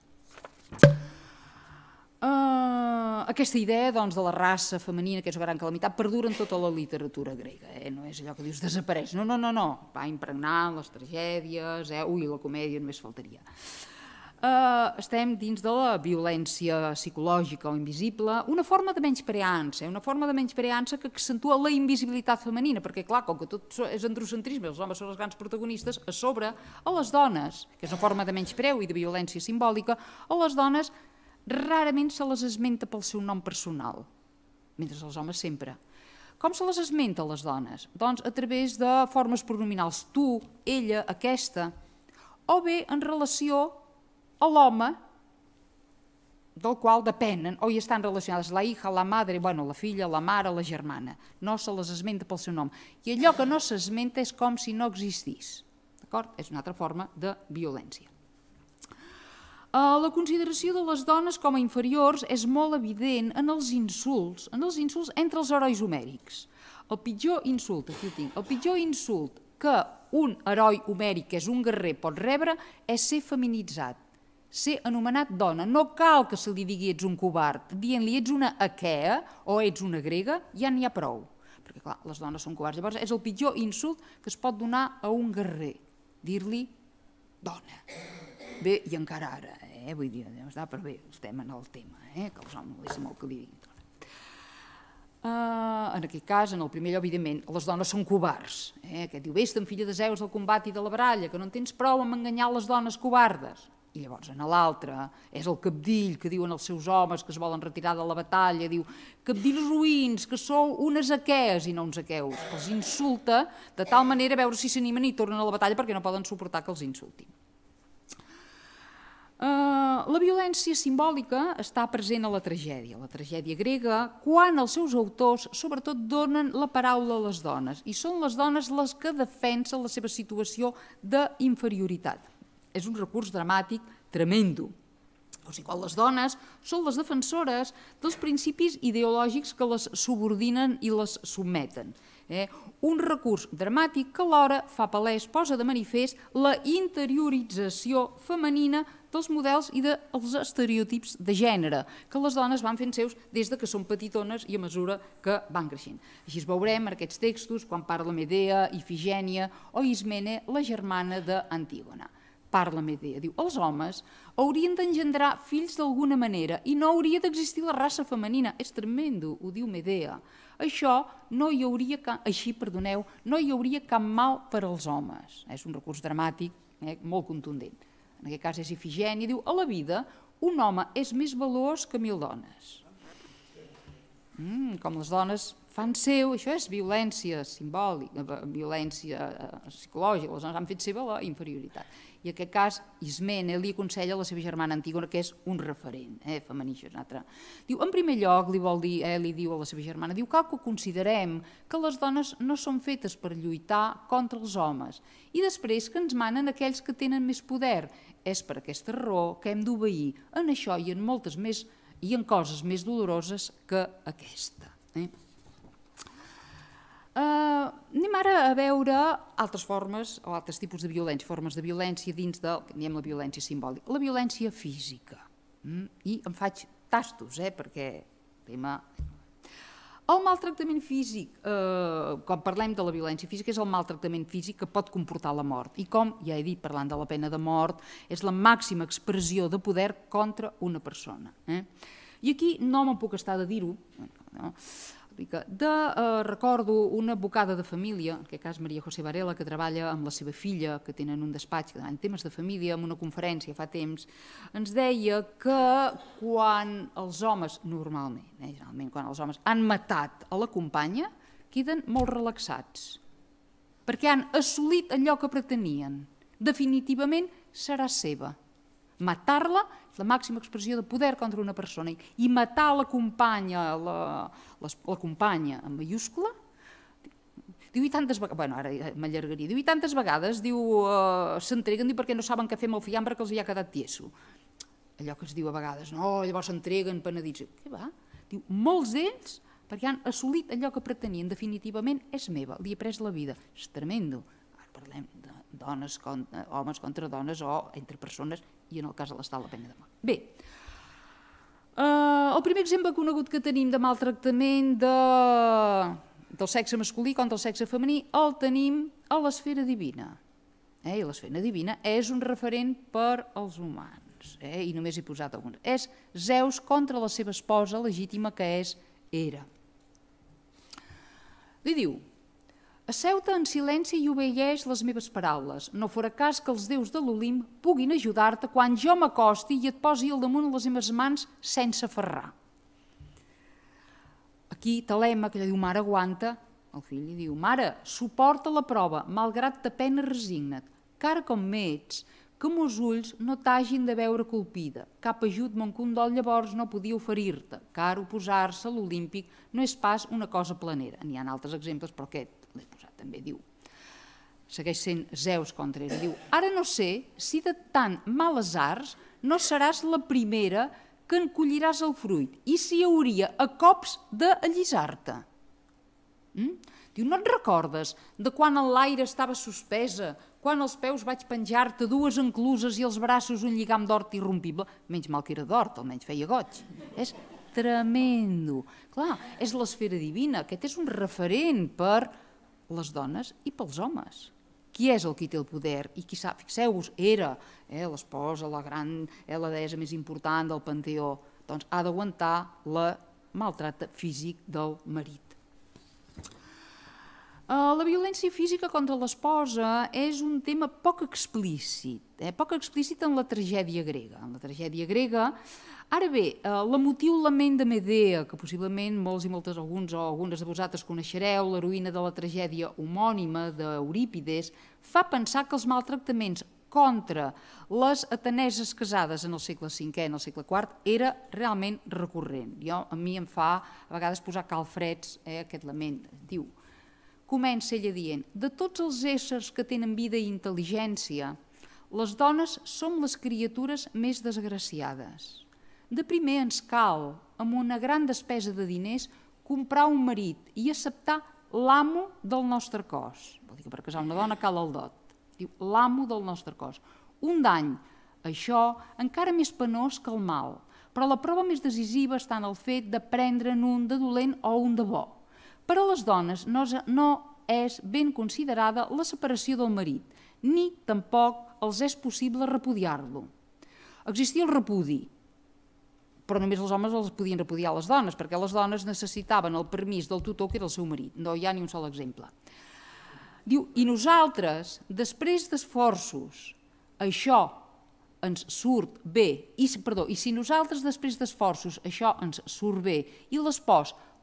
Speaker 2: Aquesta idea de la raça femenina, que és una gran calamitat, perdura en tota la literatura grega, no és allò que dius desapareix, no, va impregnant les tragèdies, la comèdia només faltaria. Estem dins de la violència psicològica o invisible, una forma de menyspreança que accentua la invisibilitat femenina, perquè clar, com que tot és androcentrisme, els homes són els grans protagonistes, a sobre a les dones, que és una forma de menyspreu i de violència simbòlica, a les dones rarament se les esmenta pel seu nom personal, mentre els homes sempre. Com se les esmenta a les dones? Doncs a través de formes pronominals, tu, ella, aquesta, o bé en relació a l'home del qual depenen o hi estan relacionades la hija, la madre, la filla, la mare, la germana. No se les esmenta pel seu nom. I allò que no s'esmenta és com si no existís. D'acord? És una altra forma de violència. La consideració de les dones com a inferiors és molt evident en els insults entre els herois homèrics. El pitjor insult, aquí ho tinc, el pitjor insult que un heroi homèric, que és un guerrer, pot rebre és ser feminitzat, ser anomenat dona. No cal que se li digui ets un covard, dient-li ets una aquea o ets una grega, ja n'hi ha prou. Perquè clar, les dones són covards. Llavors és el pitjor insult que es pot donar a un guerrer, dir-li dona. Bé, i encara ara, vull dir, però bé, estem en el tema, que els homes molesta molt que li diguin dona. En aquest cas, en el primer lloc, evidentment, les dones són covards. Aquest diu, vés-te'n, filla de Zeus, del combat i de la baralla, que no en tens prou amb enganyar les dones covardes. I llavors en l'altre és el cabdill que diuen els seus homes que es volen retirar de la batalla, diu cabdills ruïns, que sou unes aquees i no uns aqueus. Els insulta de tal manera a veure si s'animen i tornen a la batalla perquè no poden suportar que els insultin. La violència simbòlica està present a la tragèdia grega, quan els seus autors sobretot donen la paraula a les dones i són les dones les que defensen la seva situació d'inferioritat. És un recurs dramàtic tremendo. O sigui, quan les dones són les defensores dels principis ideològics que les subordinen i les sotmeten. Un recurs dramàtic que alhora fa palès, posa de manifest la interiorització femenina dels models i dels estereotips de gènere que les dones van fent seus des que són petitones i a mesura que van creixent. Així es veurem en aquests textos quan parla Medea, Ifigènia o Ismene, la germana d'Antígona. Parla Medea, diu, els homes haurien d'engendrar fills d'alguna manera i no hauria d'existir la raça femenina. És tremendo, ho diu Medea. No hi hauria cap mal per als homes. És un recurs dramàtic molt contundent. En aquest cas és Ifigènia, diu, a la vida un home és més valuós que 1000 dones. Com les dones fan seu, això és violència simbòlica, violència psicològica, les dones han fet seva la inferioritat. I en aquest cas, Ismene li aconsella a la seva germana Antígona, que és un referent femení. Diu, en primer lloc, li diu a la seva germana, diu, cal que considerem que les dones no són fetes per lluitar contra els homes i després que ens manen aquells que tenen més poder. És per aquesta raó que hem d'obeir en això i en moltes més i en coses més doloroses que aquesta. Anem ara a veure altres formes o altres tipus de violència, formes de violència dins del que diem la violència simbòlica. La violència física. I em faig tastos, perquè tema... El maltractament físic, quan parlem de la violència física, és el maltractament físic que pot comportar la mort. I com ja he dit, parlant de la pena de mort, és la màxima expressió de poder contra una persona. I aquí no me'n puc estar de dir-ho, recordo una advocada de família, en aquest cas Maria José Varela, que treballa amb la seva filla, que tenen un despatx en temes de família, en una conferència fa temps, ens deia que quan els homes, normalment, generalment quan els homes han matat a la companya, queden molt relaxats, perquè han assolit allò que pretenien. Definitivament serà seva. Matar-la és la màxima expressió de poder contra una persona i matar la companya, la companya en mayúscula, diu i tantes vegades, bueno, ara m'allargaria, diu i tantes vegades, diu, s'entreguen perquè no saben què fer amb el fiambre que els hi ha quedat tieso. Allò que es diu a vegades, no, llavors s'entreguen penedits. Què va? Diu, molts d'ells perquè han assolit allò que pretenien, definitivament és meva, li he pres la vida. És tremendo. Ara parlem de dones, homes contra dones o entre persones i en el cas de l'estat la pena de mort. Bé, el primer exemple conegut que tenim de maltractament del sexe masculí contra el sexe femení el tenim a l'esfera divina. I l'esfera divina és un referent per als humans, i només he posat alguns. És Zeus contra la seva esposa legítima que és Hera. Li diu: asseu-te en silenci i obeeix les meves paraules. No fora cas que els déus de l'Olimp puguin ajudar-te quan jo m'acosti i et posi al damunt les meves mans sense aferrar. Aquí Telema, que diu, mare, aguanta. El fill li diu, mare, suporta la prova, malgrat ta pena resigna't. Cara com m'ets, que mos ulls no t'hagin de veure colpida. Cap ajut mon condol llavors no podia oferir-te, car oposar-se a l'olímpic no és pas una cosa planera. N'hi ha altres exemples, però aquest l'he posat també, diu. Segueix sent Zeus contra ell. Diu, ara no sé si de tant males arts no seràs la primera que en colliràs el fruit i si hi hauria a cops d'allisar-te. Diu, no et recordes de quan en l'aire estava suspesa, quan als peus vaig penjar-te dues encluses i als braços un lligam d'hort irrompible? Menys mal que era d'hort, almenys feia goig. És tremendo. Clar, és l'esfera divina. Aquest és un referent per les dones i pels homes. Qui és el qui té el poder? I qui sap, fixeu-vos, Hera, l'esposa, la gran, la deessa més important del panteó, doncs ha d'aguantar la maltracte físic del marit. La violència física contra l'esposa és un tema poc explícit en la tragèdia grega. En la tragèdia grega, ara bé, l'emotiu lament de Medea, que possiblement molts i moltes, alguns o algunes de vosaltres coneixereu, l'heroïna de la tragèdia homònima d'Eurípides, fa pensar que els maltractaments contra les ateneses casades en el segle V, en el segle IV, era realment recurrent. A mi em fa a vegades posar calfreds aquest lament. Diu, comença ella dient, de tots els éssers que tenen vida i intel·ligència, les dones som les criatures més desgraciades. De primer ens cal, amb una gran despesa de diners, comprar un marit i acceptar l'amo del nostre cos. Vol dir que per casar una dona cal el dot. Diu, l'amo del nostre cos. Un dany, això encara més penós que el mal, però la prova més decisiva està en el fet de prendre'n un de dolent o un de bo. Per a les dones no és ben considerada la separació del marit, ni tampoc els és possible repudiar-lo. Existia el repudi, però només els homes els podien repudiar les dones, perquè les dones necessitaven el permís del tutor, que era el seu marit. No hi ha ni un sol exemple. Diu, i nosaltres, després d'esforços, això ens surt bé, i si nosaltres després d'esforços això ens surt bé, i l'espòs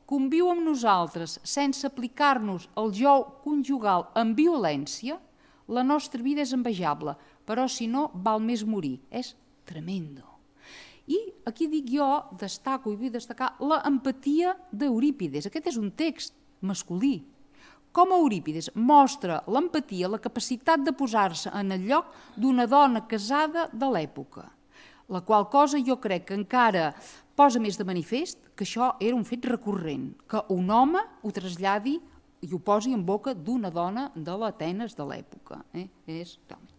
Speaker 2: conviu amb nosaltres sense aplicar-nos el jou conjugal amb violència, la nostra vida és envejable, però si no, val més morir. És tremendo. I aquí dic jo, destaco i vull destacar l'empatia d'Eurípides. Aquest és un text masculí. Com Eurípides mostra l'empatia, la capacitat de posar-se en el lloc d'una dona casada de l'època, la qual cosa jo crec que encara posa més de manifest que això era un fet recurrent, que un home ho traslladi i ho posi en boca d'una dona de l'Atenes de l'època. Els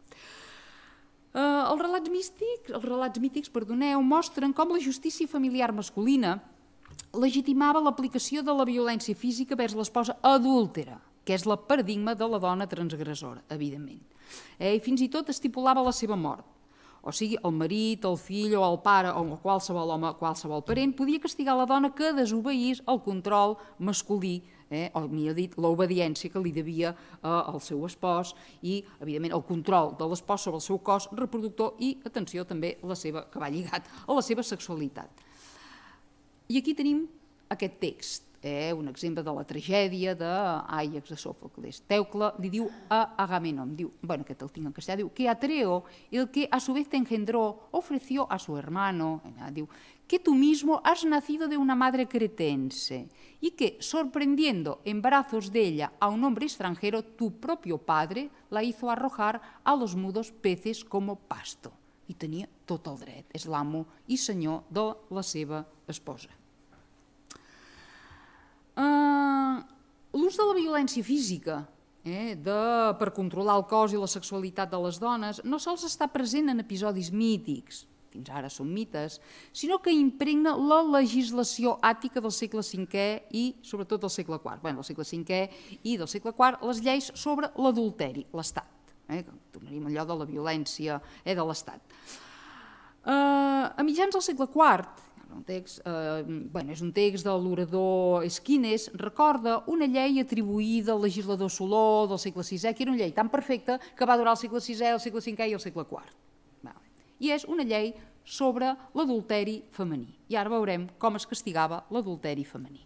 Speaker 2: relats mítics, mostren com la justícia familiar masculina legitimava l'aplicació de la violència física vers l'esposa adúltera, que és el paradigma de la dona transgressora, evidentment. I fins i tot estipulava la seva mort. O sigui, el marit, el fill o el pare o qualsevol home, qualsevol parent, podia castigar la dona que desobeís el control masculí, o millor dit, l'obediència que li devia al seu espòs i, evidentment, el control de l'espòs sobre el seu cos reproductor i, atenció, també que va lligat a la seva sexualitat. I aquí tenim aquest text, un exemple de la tragèdia d'Àiax de Sòfocles. Teucle li diu a Agamenón, aquest el tinc en castellà, diu que Atreo, el que a su vez te engendró, ofreció a su hermano, diu, que tú mismo has nacido de una madre cretense y que, sorprendiendo en brazos de ella a un hombre extranjero, tu propio padre la hizo arrojar a los mudos peces como pasto. I tenia tot el dret, és l'amo i senyor de la seva esposa. L'ús de la violència física per controlar el cos i la sexualitat de les dones no sols està present en episodis mítics, fins ara són mites, sinó que impregna la legislació àtica del segle V i sobretot del segle IV. Bé, del segle V i del segle IV, les lleis sobre l'adulteri, l'Estat. Tornaríem allò de la violència de l'Estat. A mitjans del segle IV, és un text de l'orador Esquines, recorda una llei atribuïda al legislador Soló del segle VI, que era una llei tan perfecta que va durar el segle VI, el segle V i el segle IV. I és una llei sobre l'adulteri femení. I ara veurem com es castigava l'adulteri femení.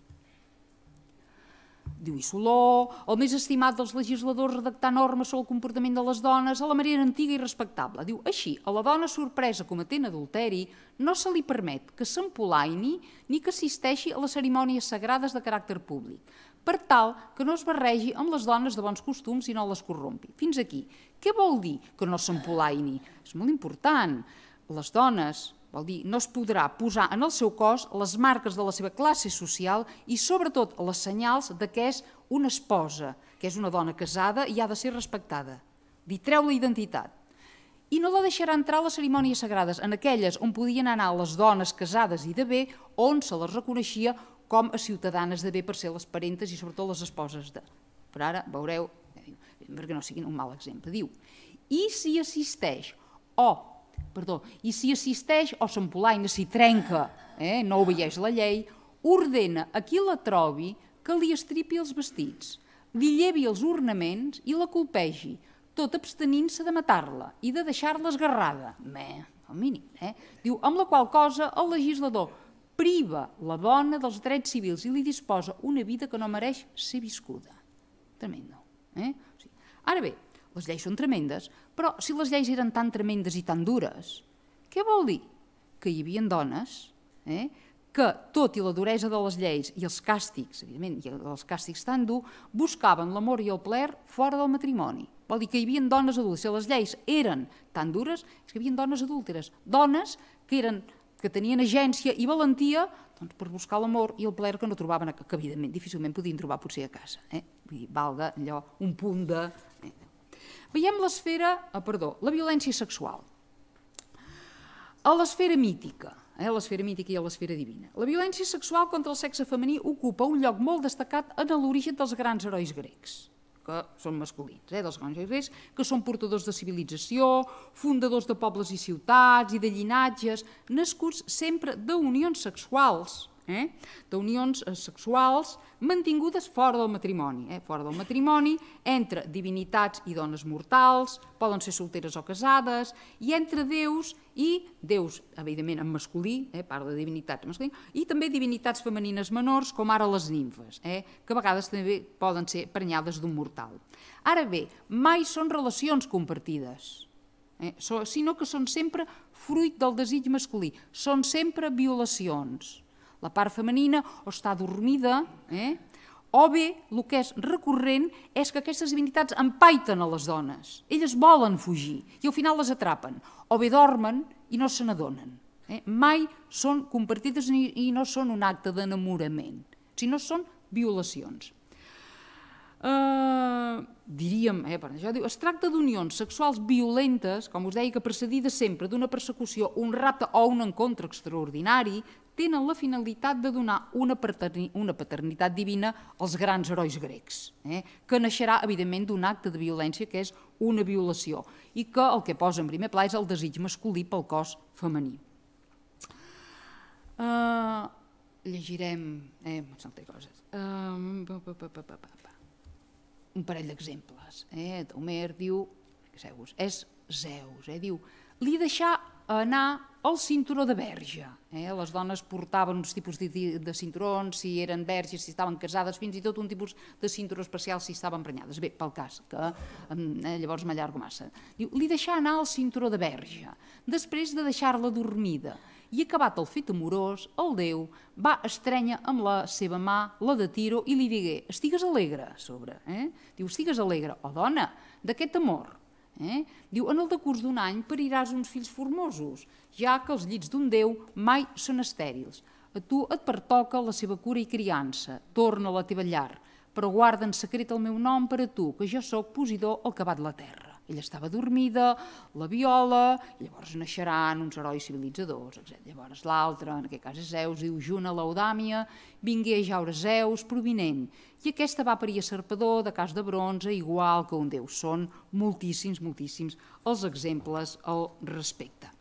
Speaker 2: Diu i Soló, el més estimat dels legisladors redactar normes sobre el comportament de les dones a la manera antiga i respectable. Diu, així, a la dona sorpresa cometent adulteri no se li permet que s'empolaini ni que assisteixi a les cerimònies sagrades de caràcter públic, per tal que no es barregi amb les dones de bons costums i no les corrompi. Fins aquí. Què vol dir que no s'empolaini? És molt important. Les dones, vol dir, no es podrà posar en el seu cos les marques de la seva classe social i sobretot les senyals que és una esposa, que és una dona casada i ha de ser respectada. Li treu la identitat. I no la deixarà entrar a les cerimònies sagrades, en aquelles on podien anar les dones casades i de bé, on se les reconeixia com a ciutadanes de bé per ser les parentes i sobretot les esposes de. Però ara veureu, perquè no siguin un mal exemple, diu, i si assisteix o s'empolaina, si trenca, no obeeix la llei, ordena a qui la trobi que li estripi els vestits, li llevi els ornaments i la colpegi, tot abstenint-se de matar-la i de deixar-la esgarrada. Al mínim. Diu, amb la qual cosa el legislador priva la dona dels drets civils i li disposa una vida que no mereix ser viscuda. Tremendo. Ara bé, les lleis són tremendes, però si les lleis eren tan tremendes i tan dures, què vol dir? Que hi havia dones que, tot i la duresa de les lleis i els càstigs, evidentment, i els càstigs tan durs, buscaven l'amor i el plaer fora del matrimoni. Vol dir que hi havia dones adultes. Si les lleis eren tan dures, és que hi havia dones adúlteres, dones que tenien agència i valentia per buscar l'amor i el plaer que no trobaven, que evidentment difícilment podien trobar potser a casa. Vull dir, valga allò un punt de... Veiem la violència sexual. A l'esfera mítica, a l'esfera mítica i a l'esfera divina. La violència sexual contra el sexe femení ocupa un lloc molt destacat en l'origen dels grans herois grecs, que són masculins, dels grans herois grecs, que són portadors de civilització, fundadors de pobles i ciutats i de llinatges, nascuts sempre d'unions sexuals d'unions sexuals mantingudes fora del matrimoni. Fora del matrimoni, entre divinitats i dones mortals, poden ser solteres o casades, i entre déus i déus, evidentment en masculí, parla de divinitats masculines, i també divinitats femenines menors, com ara les nimfes, que a vegades també poden ser prenyades d'un mortal. Ara bé, mai són relacions compartides, sinó que són sempre fruit del desig masculí, són sempre violacions. La part femenina o està dormida, o bé, el que és recurrent és que aquestes divinitats empaiten a les dones. Elles volen fugir i al final les atrapen. O bé dormen i no se n'adonen. Mai són compartides i no són un acte d'enamorament, sinó són violacions. Diríem, es tracta d'unions sexuals violentes, com us deia, que precedides sempre d'una persecució, un rapte o un encontre extraordinari, tenen la finalitat de donar una paternitat divina als grans herois grecs, que naixerà, evidentment, d'un acte de violència que és una violació i que el que posa en primer pla és el desig masculí pel cos femení. Llegirem un parell d'exemples. Homer diu, és Zeus, diu, li deixà anar el cinturó de verge. Les dones portaven uns tipus de cinturons, si eren verges, si estaven casades, fins i tot un tipus de cinturó especial si estaven prenyades. Bé, pel cas, que llavors m'allargo massa. Diu, li deixà anar el cinturó de verge, després de deixar-la dormida, i acabat el fet amorós, el déu va estrènyer amb la seva mà la de Tiro i li digué, estigues alegre, sobre. Diu, estigues alegre, dona, d'aquest amor. Diu, en el decurs d'un any pariràs uns fills formosos, ja que els llits d'un déu mai són estèrils. A tu et pertoca la seva cura i criança, torna a la teva llar, però guarda en secret el meu nom per a tu, que jo sóc Posidó, el que bat la terra. Ella estava dormida, la viola, i llavors naixeran uns herois civilitzadors, etc. Llavors l'altre, en aquest cas és Zeus, diu Juna Laudàmia, vingué a jaure Zeus provinent, i aquesta va parir a Sarpedó de cas de bronze, igual que un déu. Són moltíssims, moltíssims els exemples al respecte.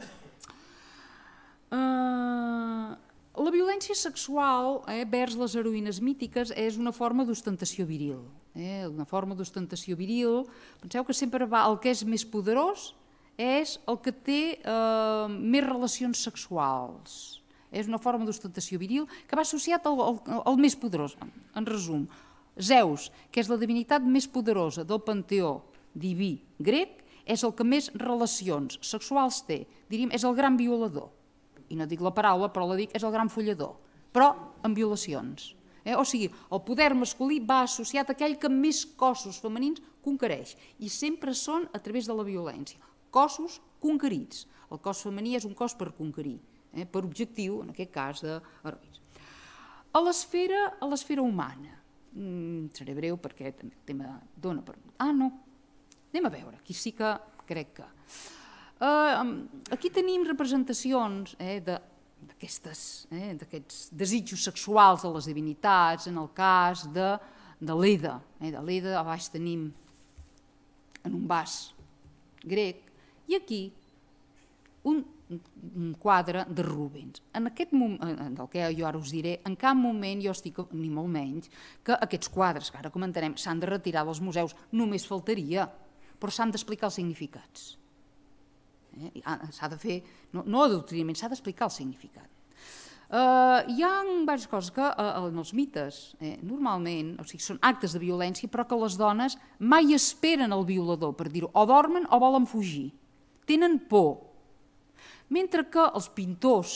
Speaker 2: La violència sexual vers les heroïnes mítiques és una forma d'ostentació viril. Una forma d'ostentació viril, penseu que sempre el que és més poderós és el que té més relacions sexuals. És una forma d'ostentació viril que va associat al més poderós. En resum, Zeus, que és la divinitat més poderosa del panteó diví grec, és el que més relacions sexuals té. Diríem, és el gran violador. I no dic la paraula, però la dic, és el gran follador, però amb violacions. O sigui, el poder masculí va associat a aquell que més cossos femenins conquereix, i sempre són a través de la violència. Cossos conquerits. El cos femení és un cos per conquerir, per objectiu, en aquest cas, d'herois. A l'esfera humana, seré breu perquè també el tema dona per... no, anem a veure, aquí sí que crec que... Aquí tenim representacions d'aquests desitjos sexuals de les divinitats, en el cas de Leda. De Leda a baix tenim en un vas grec, i aquí un quadre de Rubens. En aquest moment, del que jo ara us diré, en cap moment jo estic, ni molt menys, que aquests quadres, que ara comentarem, s'han de retirar dels museus, només faltaria, però s'han d'explicar els significats. S'ha de fer, no adoctrinament, s'ha d'explicar el significat. Hi ha diverses coses que en els mites normalment són actes de violència, però que les dones mai esperen el violador, per dir-ho, o dormen o volen fugir, tenen por. Mentre que els pintors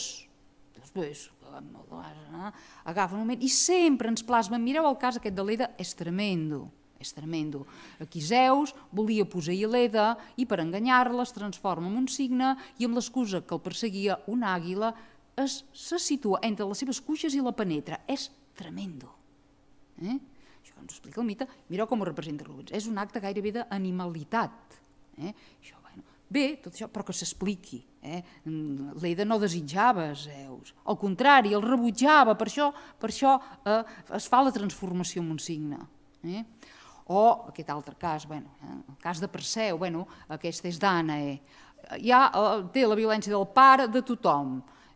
Speaker 2: agafen un moment i sempre ens plasmen, mireu el cas aquest de Leda, és tremendo. És tremendo. Aquí Zeus volia posseir Leda i per enganyar-la es transforma en un cigne i amb l'excusa que el perseguia una àguila se situa entre les seves cuixes i la penetra. És tremendo. Això ens ho explica el mite. Mireu com ho representa Rubens. És un acte gairebé d'animalitat. Bé, tot això, però que s'expliqui. Leda no desitjava Zeus. Al contrari, el rebutjava. Per això es fa la transformació en un cigne. O aquest altre cas, el cas de Perseu, aquesta és Dànae, té la violència del pare de tothom,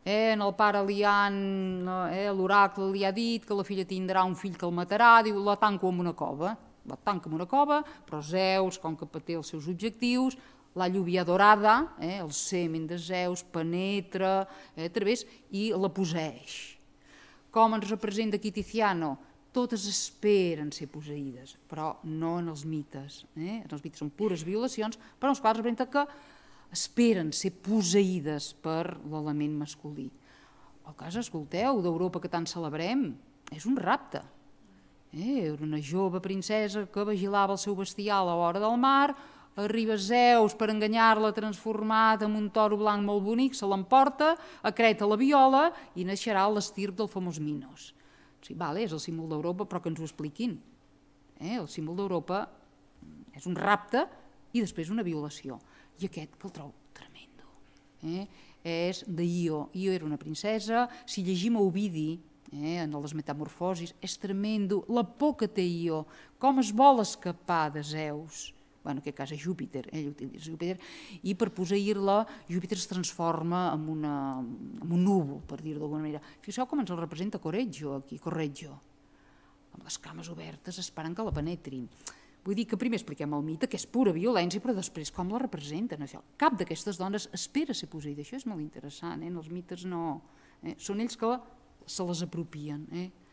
Speaker 2: En el pare l'oracle li ha dit que la filla tindrà un fill que el matarà, diu, la tanco en una cova. La tanca en una cova, però Zeus, com que té els seus objectius, la lluvia dorada, el semen de Zeus, penetra a través i la posseeix. Com ens representa aquí Tiziano? Totes esperen ser posseïdes, però no en els mites. En els mites són pures violacions, però en els quals representa que esperen ser posseïdes per l'element masculí. El cas, escolteu, d'Europa que tant celebrem, és un rapte. Era una jove princesa que vigilava el seu bestiar a la vora del mar, arriba Zeus per enganyar-la transformat en un toro blanc molt bonic, se l'emporta, acreta la viola i naixerà l'estirp del famós Minos. Sí, vale, és el símbol d'Europa, però que ens ho expliquin. El símbol d'Europa és un rapte i després una violació. I aquest que el trobo tremendo. És d'Io. Io era una princesa. Si llegim a Ovidi, en les metamorfosis, és tremendo. La por que té Io, com es vol escapar de Zeus. En aquest cas és Júpiter, ell utilitza Júpiter, i per posseir-la Júpiter es transforma en un núvol, per dir-ho d'alguna manera. Fixeu com ens el representa Correggio aquí, Correggio, amb les cames obertes esperant que la penetrin. Vull dir que primer expliquem el mite, que és pura violència, però després com la representen, això. Cap d'aquestes dones espera ser posseïda, això és molt interessant, en els mites no. Són ells que se les apropien.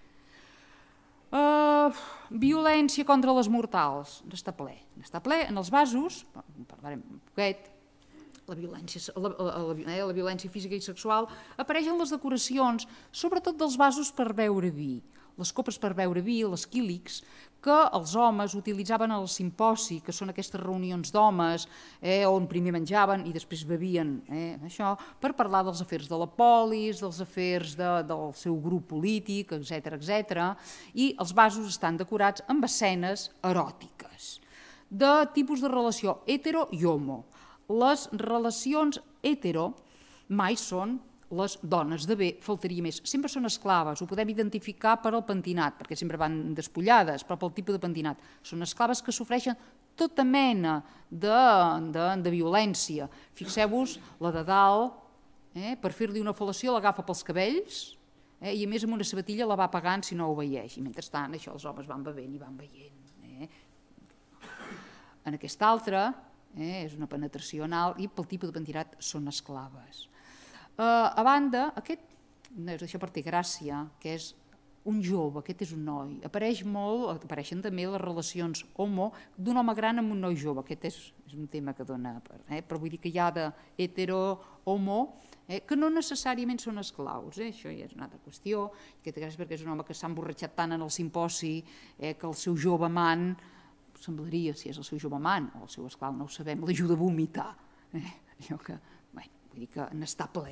Speaker 2: Violència contra les mortals, n'està ple. N'està ple en els vasos, en parlarem un poquet, la violència física i sexual apareix en les decoracions, sobretot dels vasos per beure vi. Les copes per beure vi, les quílics, que els homes utilitzaven al simposi, que són aquestes reunions d'homes on primer menjaven i després bevien això, per parlar dels afers de la polis, dels afers del seu grup polític, etc. I els vasos estan decorats amb escenes eròtiques, de tipus de relació hetero i homo. Les relacions hetero mai són les dones de bé, faltaria més. Sempre són esclaves, ho podem identificar per al pentinat, perquè sempre van despullades, però pel tipus de pentinat. Són esclaves que sofreixen tota mena de violència. Fixeu-vos, la de dalt, per fer-li una fel·lació l'agafa pels cabells i a més amb una sabatilla la va pagant si no ho veieix. I mentrestant això els homes van bevent i van veient. En aquesta altra és una penetració anal i pel tipus de pentinat són esclaves. A banda, aquest, això per té gràcia, que és un jove, aquest és un noi. Apareixen també les relacions homo d'un home gran amb un noi jove. Aquest és un tema que dona, però vull dir que hi ha d'hetero-homo que no necessàriament són esclaus. Això ja és una altra qüestió. Aquest gràcia perquè és un home que s'ha emborratxat tant en el simposi que el seu jove amant, semblaria, si és el seu jove amant o el seu esclau, no ho sabem, l'ajuda a vomitar. Allò que... Vull dir que n'està ple.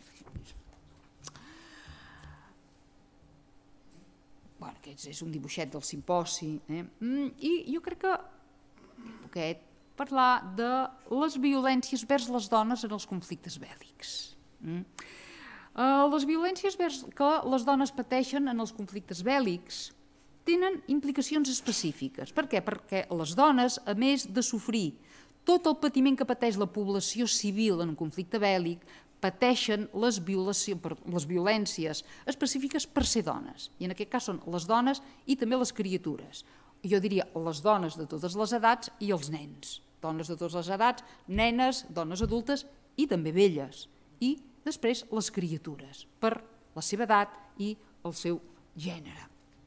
Speaker 2: Aquest és un dibuixet del simposi. I jo crec que poquet parlar de les violències vers les dones en els conflictes bèl·lics. Les violències que les dones pateixen en els conflictes bèl·lics tenen implicacions específiques. Per què? Perquè les dones, a més de sofrir tot el patiment que pateix la població civil en un conflicte bèl·lic, pateixen les violències específiques per ser dones. I en aquest cas són les dones i també les criatures. Jo diria les dones de totes les edats i els nens. Dones de totes les edats, nenes, dones adultes i també velles. I després les criatures, per la seva edat i el seu gènere.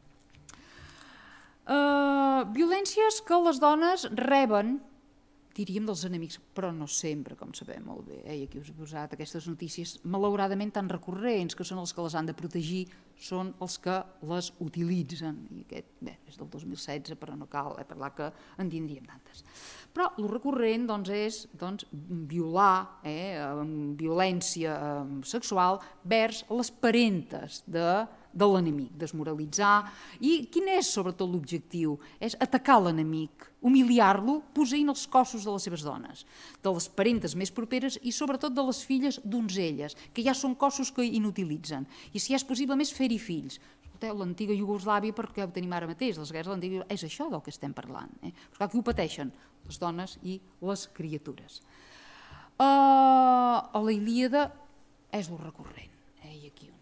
Speaker 2: Violències que les dones reben, diríem dels enemics, però no sempre, com sabem molt bé. I aquí us he posat aquestes notícies malauradament tan recurrents, que són els que les han de protegir, són els que les utilitzen. I aquest és del 2016, però no cal parlar que en tindríem tantes. Però el recurrent és violar, violència sexual vers les parentes de l'enemic, desmoralitzar. I quin és sobretot l'objectiu? És atacar l'enemic, humiliar-lo, posseint els cossos de les seves dones, de les parentes més properes i sobretot de les filles donzelles, que ja són cossos que inutilitzen. I si és possible més fer-hi fills. Escolteu, l'antiga Iugoslàvia, perquè ho tenim ara mateix, les guerres de l'antiga Iugoslàvia, és això del que estem parlant. Però aquí ho pateixen les dones i les criatures. A la Ilíada és el recurrent.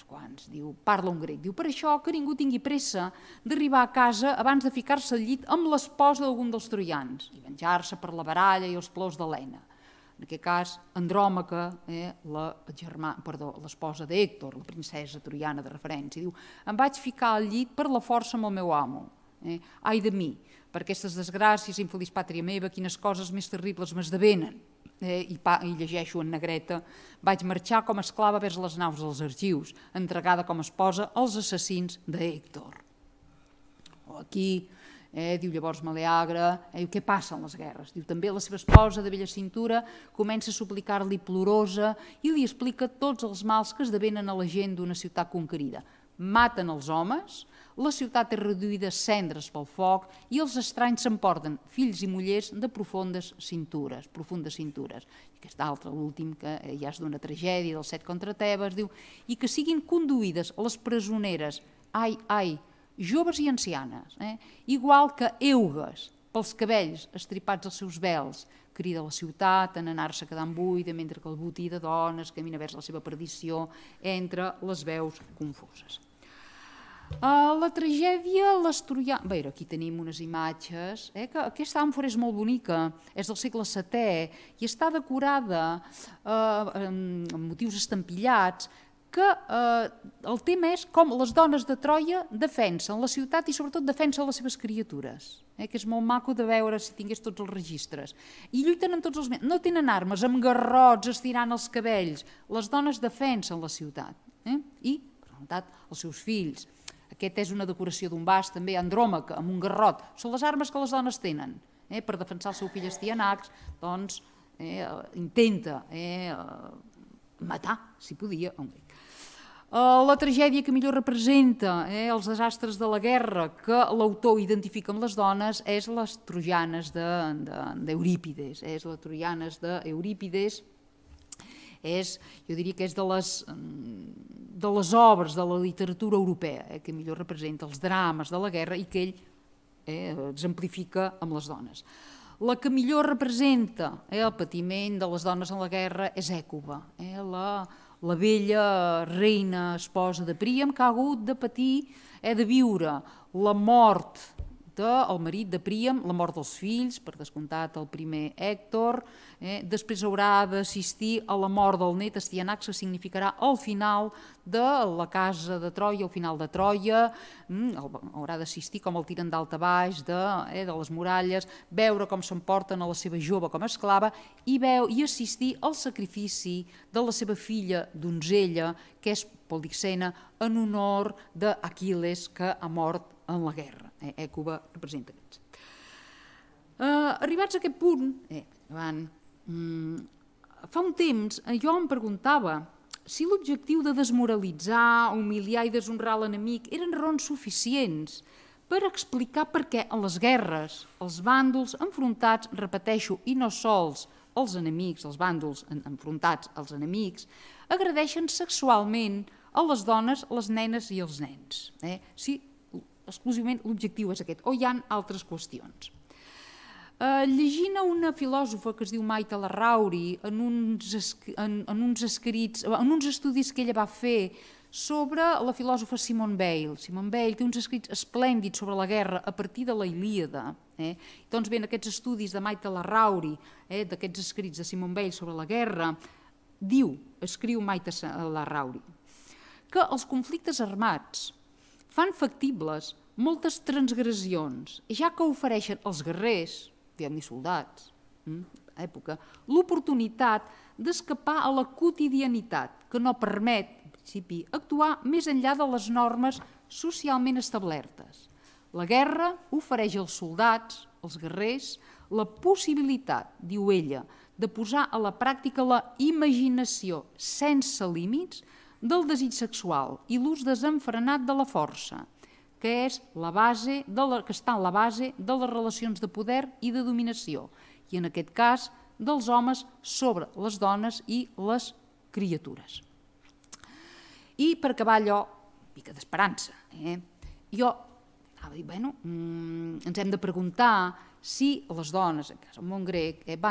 Speaker 2: quants, diu, parla un grec, diu, per això que ningú tingui pressa d'arribar a casa abans de ficar-se al llit amb l'esposa d'algun dels troians i venjar-se per la baralla i els plors d'Helena. En aquest cas, Andròmaca, l'esposa d'Hèctor, la princesa troiana de referència, diu, em vaig ficar al llit per la força amb el meu amo. Ai de mi, per aquestes desgràcies, infeliç pàtria meva, quines coses més terribles m'esdevenen. I llegeixo en negreta, vaig marxar com a esclava vers les naus dels argius, entregada com a esposa als assassins d'Hèctor. Aquí, diu llavors Meleagre, què passa en les guerres? Diu, també la seva esposa de bella cintura comença a suplicar-li plorosa i li explica tots els mals que esdevenen a la gent d'una ciutat conquerida. Maten els homes, la ciutat és reduïda a cendres pel foc i els estranys s'emporten fills i mullers de profundes cintures. I aquest altre, l'últim, que ja és d'una tragèdia del 7 contra Tebes, diu, i que siguin conduïdes les presoneres, joves i ancianes, igual que eugues pels cabells estripats als seus vels, crida la ciutat en anar-se quedant buida mentre que el botí de dones camina vers la seva perdició entre les veus confuses. La tragèdia, les troianes... Bé, aquí tenim unes imatges, que aquesta àmfora és molt bonica, és del segle VII i està decorada amb motius estampillats, que el tema és com les dones de Troia defensen la ciutat i sobretot defensen les seves criatures, que és molt maco de veure si tingués tots els registres. I lluiten en tots els... No tenen armes, amb garrots, estirant els cabells. Les dones defensen la ciutat. I, per realitat, els seus fills. Aquesta és una decoració d'un vas, també, Andròmaca, amb un garrot. Són les armes que les dones tenen. Per defensar el seu fill Astianax, doncs, intenta matar, si podia. La tragèdia que millor representa els desastres de la guerra que l'autor identifica amb les dones és les troianes d'Eurípides. Les troianes d'Eurípides jo diria que és de les obres de la literatura europea que millor representa els drames de la guerra i que ell exemplifica amb les dones. La que millor representa el patiment de les dones en la guerra és Hècuba, la vella reina esposa de Príam, que ha hagut de patir, de viure la mort del marit de Príam, la mort dels fills, per descomptat el primer Hèctor, després haurà d'assistir a la mort del net Astianax, que significarà el final de la casa de Troia, el final de Troia, haurà d'assistir com el tiren dalt a baix de les muralles, veure com s'emporten a la seva jove com a esclava i assistir al sacrifici de la seva filla donzella, que és Polixena, en honor d'Aquil·les, que ha mort en la guerra. Hècuba representa aquests. Arribats a aquest punt, fa un temps jo em preguntava si l'objectiu de desmoralitzar, humiliar i deshonrar l'enemic eren raons suficients per explicar per què en les guerres els bàndols enfrontats, repeteixo, i no sols els enemics, els bàndols enfrontats als enemics, agredeixen sexualment a les dones, les nenes i els nens. Si exclusivament l'objectiu és aquest, o hi ha altres qüestions. Llegint a una filòsofa que es diu Maite Larrauri en uns estudis que ella va fer sobre la filòsofa Simone Weil. Simone Weil té uns escrits esplèndids sobre la guerra a partir de la Ilíada. Doncs bé, en aquests estudis de Maite Larrauri, d'aquests escrits de Simone Weil sobre la guerra, escriu Maite Larrauri, que els conflictes armats fan factibles moltes transgressions, ja que ofereixen als guerrers, diguem-ne soldats, època, l'oportunitat d'escapar a la quotidianitat, que no permet, en principi, actuar més enllà de les normes socialment establertes. La guerra ofereix als soldats, als guerrers, la possibilitat, diu ella, de posar a la pràctica la imaginació sense límits del desig sexual i l'ús desenfrenat de la força, que està en la base de les relacions de poder i de dominació, i en aquest cas dels homes sobre les dones i les criatures. I per acabar allò, una mica d'esperança, jo estava dient, ens hem de preguntar si les dones, en el món grec, van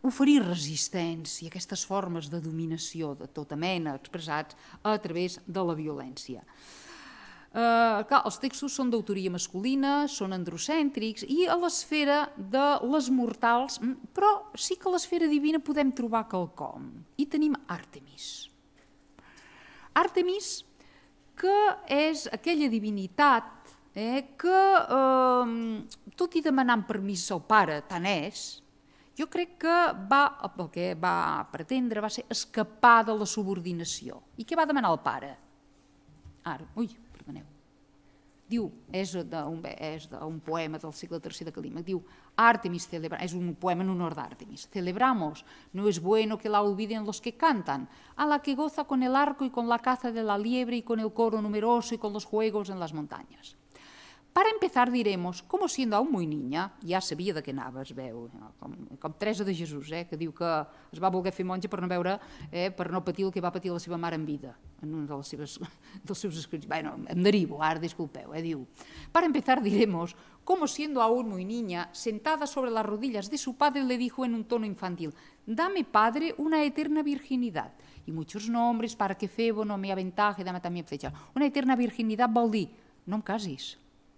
Speaker 2: oferir resistència a aquestes formes de dominació de tota mena expressats a través de la violència. Clar, els textos són d'autoria masculina, són androcèntrics i a l'esfera de les mortals, però sí que a l'esfera divina podem trobar quelcom. I tenim Àrtemis. Àrtemis, que és aquella divinitat que, tot i demanant permís al pare, tant és, jo crec que el que va pretendre va ser escapar de la subordinació. I què va demanar el pare? Perdoneu. Diu, és d'un poema del segle III de Calímac, diu, Artemis celebra, és un poema en honor d'Artemis. Celebramos, no es bueno que la olviden los que cantan, a la que goza con el arco y con la caza de la liebre y con el coro numeroso y con los juegos en las montañas. Para empezar diremos, como siendo aún muy niña, ja sabia de què anava, es veu, com Teresa de Jesús, que diu que es va voler fer monja per no patir el que va patir la seva mare en vida, en un dels seus escrits. Bueno, em derivo, ara disculpeu, diu. Para empezar diremos, como siendo aún muy niña, sentada sobre las rodillas de su padre, le dijo en un tono infantil, dame, padre, una eterna virginidad. Y muchos nombres para que Febo no me aventaje, dame también flecha. Una eterna virginidad vol dir, no em casis.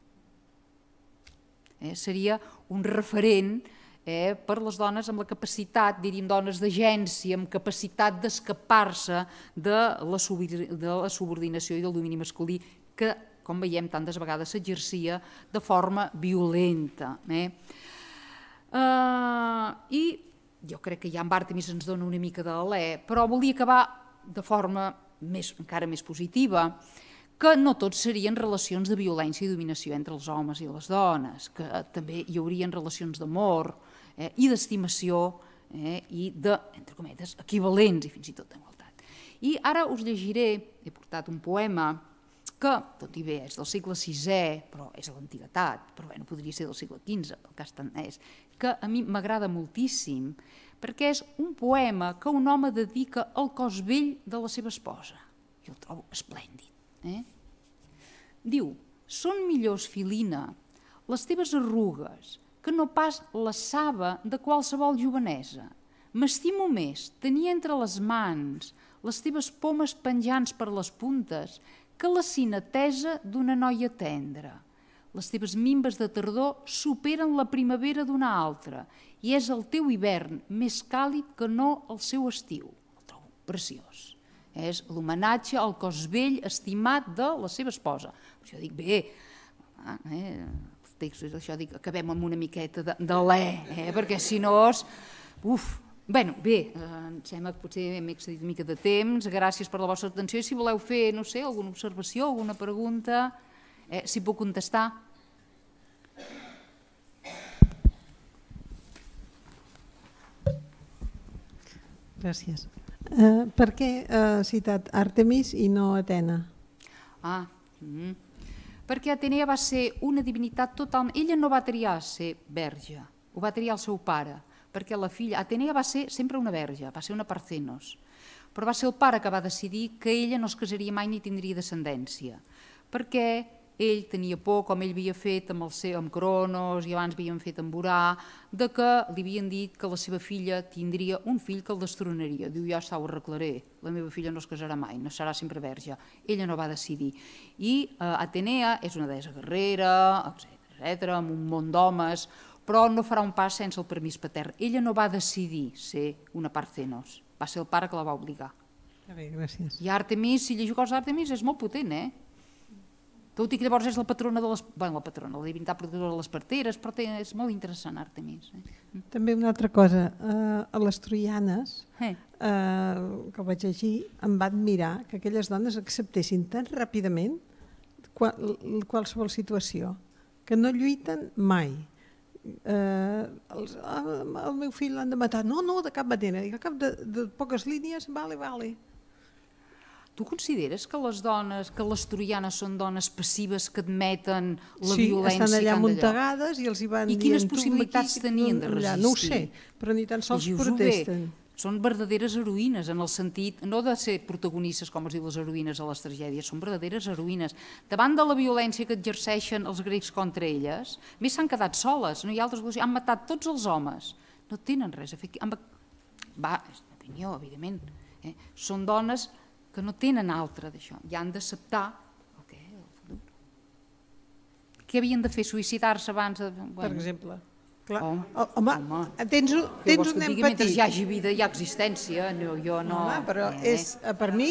Speaker 2: Seria un referent per les dones amb la capacitat, diríem dones d'agència, amb capacitat d'escapar-se de la subordinació i del domini masculí que, com veiem, tantes vegades s'exercia de forma violenta. I jo crec que ja amb Àrtemis ens dona una mica d'alè, però volia acabar de forma encara més positiva, que no tots serien relacions de violència i dominació entre els homes i les dones, que també hi haurien relacions d'amor i d'estimació i de, entre cometes, equivalents i fins i tot d'igualtat. I ara us llegiré, he portat un poema que, tot i bé, és del segle VI, però és a l'antiguitat, però no podria ser del segle XV, pel cas tant és, que a mi m'agrada moltíssim, perquè és un poema que un home dedica al cos vell de la seva esposa. Jo el trobo esplèndid. Diu, són millors, Filina, les teves arrugues, que no pas la saba de qualsevol jovenesa. M'estimo més tenir entre les mans les teves pomes penjants per les puntes que la cinetesa d'una noia tendra. Les teves mimbes de tardor superen la primavera d'una altra i és el teu hivern més càlid que no el seu estiu. El trobo preciós. És l'homenatge al cos vell estimat de la seva esposa. Per això dic, bé, els textos, això dic, acabem amb una miqueta d'alè, perquè si no és... Bé, em sembla que potser hem excedit una mica de temps, gràcies per la vostra atenció, i si voleu fer, no sé, alguna observació, alguna pregunta, si puc contestar.
Speaker 3: Gràcies. Per què ha citat Àrtemis i no Atena?
Speaker 2: Perquè Atenea va ser una divinitat totalment... Ella no va triar ser verge, ho va triar el seu pare, perquè la filla... Atenea va ser sempre una verge, va ser una Parcenos, però va ser el pare que va decidir que ella no es casaria mai ni tindria descendència, perquè ell tenia por, com ell havia fet amb Cronos i abans havien fet amb Urà, de que li havien dit que la seva filla tindria un fill que el destronaria. Diu, ja està, ho arreglaré, la meva filla no es casarà mai, no serà sempre verge. Ella no va decidir. I Atenea és una deessa guerrera, etc., amb un món d'homes, però no farà un pas sense el permís patern. Ella no va decidir ser una Parcenos, va ser el pare que la va obligar.
Speaker 3: Gràcies.
Speaker 2: I Àrtemis, si llegiu coses d'Àrtemis, és molt potent, tot i que llavors és la patrona de les... Bueno, la patrona, la divinitat protectora de les parteres, però és molt interessant Àrtemis.
Speaker 3: També una altra cosa, a les troianes, que ho vaig llegir, em va admirar que aquelles dones acceptessin tan ràpidament qualsevol situació, que no lluiten mai. El meu fill l'han de matar. No, de cap manera. I al cap de poques línies, vale.
Speaker 2: Tu consideres que les dones, que les troianes són dones passives que admeten la violència?
Speaker 3: Sí, estan allà muntegades i els hi van dient...
Speaker 2: I quines possibilitats tenien de resistir?
Speaker 3: No ho sé, però ni tan sols protesten.
Speaker 2: Són verdaderes heroïnes, en el sentit, no de ser protagonistes, com es diu les heroïnes a les tragèdies, són verdaderes heroïnes. Davant de la violència que exerceixen els grecs contra elles, més s'han quedat soles, no hi ha altres... Han matat tots els homes, no tenen res a fer. va, és l'opinió, evidentment, són dones que no tenen altra d'això, i han d'acceptar el futur. Què havien de fer, suïcidar-se abans?
Speaker 3: Per exemple.
Speaker 2: Home,
Speaker 3: tens un
Speaker 2: empatia. Mentre hi hagi vida hi ha existència, jo no...
Speaker 3: Home, però per mi...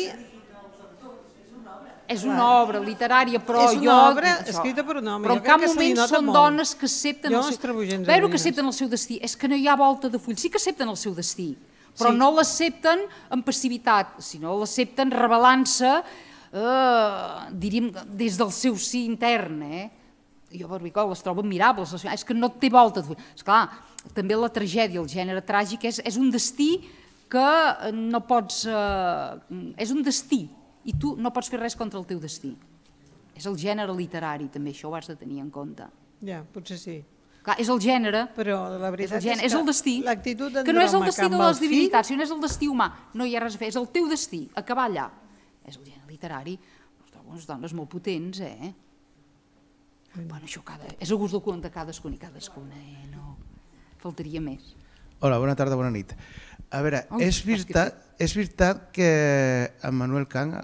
Speaker 2: És una obra literària, però jo...
Speaker 3: És una obra escrita per un home.
Speaker 2: Però en cap moment són dones que accepten
Speaker 3: el seu...
Speaker 2: Veure que accepten el seu destí, és que no hi ha volta de full. Sí que accepten el seu destí, però no l'accepten amb passivitat, sinó l'accepten rebel·lant-se, diríem, des del seu sí intern, Jo, per mi, les trobo admirables, és que no té volta de full. Esclar, també la tragèdia, el gènere tràgic, és un destí que no pots... És un destí, i tu no pots fer res contra el teu destí. És el gènere literari, també, això ho has de tenir en compte.
Speaker 3: Ja, potser sí.
Speaker 2: Clar, és el gènere,
Speaker 3: però la veritat
Speaker 2: és el destí,
Speaker 3: l'actitud
Speaker 2: que no és el destí de les divinitats, sinó és el destí humà, no hi ha res a fer, és el teu destí, acabar allà. És el gènere literari, trobo unes dones molt potents, Bueno, això és a gust de cadascun i cadascuna, no faltaria més.
Speaker 4: Hola, bona tarda, bona nit. A veure, és veritat que en Manuel Kant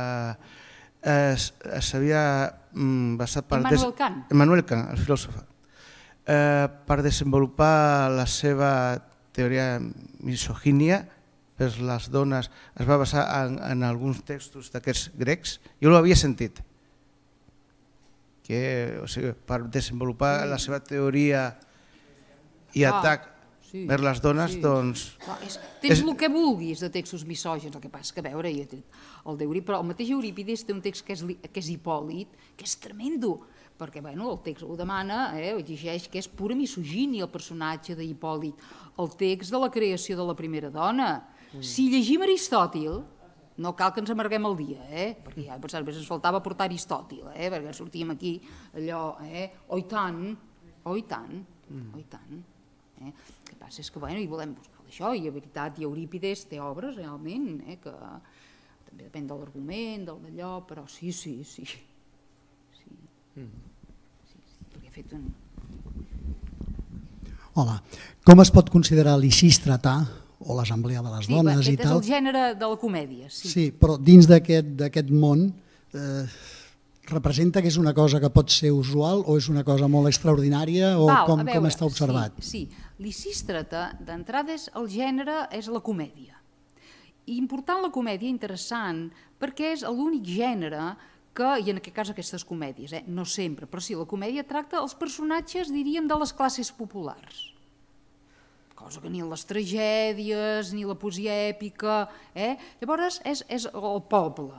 Speaker 4: s'havia basat per...
Speaker 2: Manuel
Speaker 4: Kant, el filòsof, per desenvolupar la seva teoria misogínia per les dones, es va basar en alguns textos d'aquests grecs. Jo l'havia sentit, per desenvolupar la seva teoria i atac per les dones, doncs...
Speaker 2: Tens el que vulguis de textos misògens, el que passa que, a veure, el d'Eurípides, però el mateix Eurípides té un text que és Hipòlit, que és tremendo, perquè el text ho demana, ho exigeix, que és pura misogínia el personatge d'Hipòlit, el text de la creació de la primera dona. Si llegim Aristòtil, no cal que ens amarguem el dia, perquè ja ens faltava portar Aristòtil, perquè sortíem aquí allò, oi tant, oi tant, oi tant. El que passa és que, hi volem buscar això, i a veritat, i Eurípides té obres, realment, que també depèn de l'argument, d'allò, però sí, perquè he fet un...
Speaker 5: Hola, com es pot considerar Lisístrata o l'Assemblea de les Dones i tal?
Speaker 2: És el gènere de la comèdia, sí.
Speaker 5: Sí, però dins d'aquest món representa que és una cosa que pot ser usual o és una cosa molt extraordinària o com està observat?
Speaker 2: Sí, Lisístrata, d'entrada, el gènere és la comèdia. I important la comèdia, interessant, perquè és l'únic gènere que, i en aquest cas aquestes comèdies, no sempre, però sí, la comèdia tracta els personatges, diríem, de les classes populars. Cosa que ni les tragèdies, ni la poesia èpica, llavors és el poble.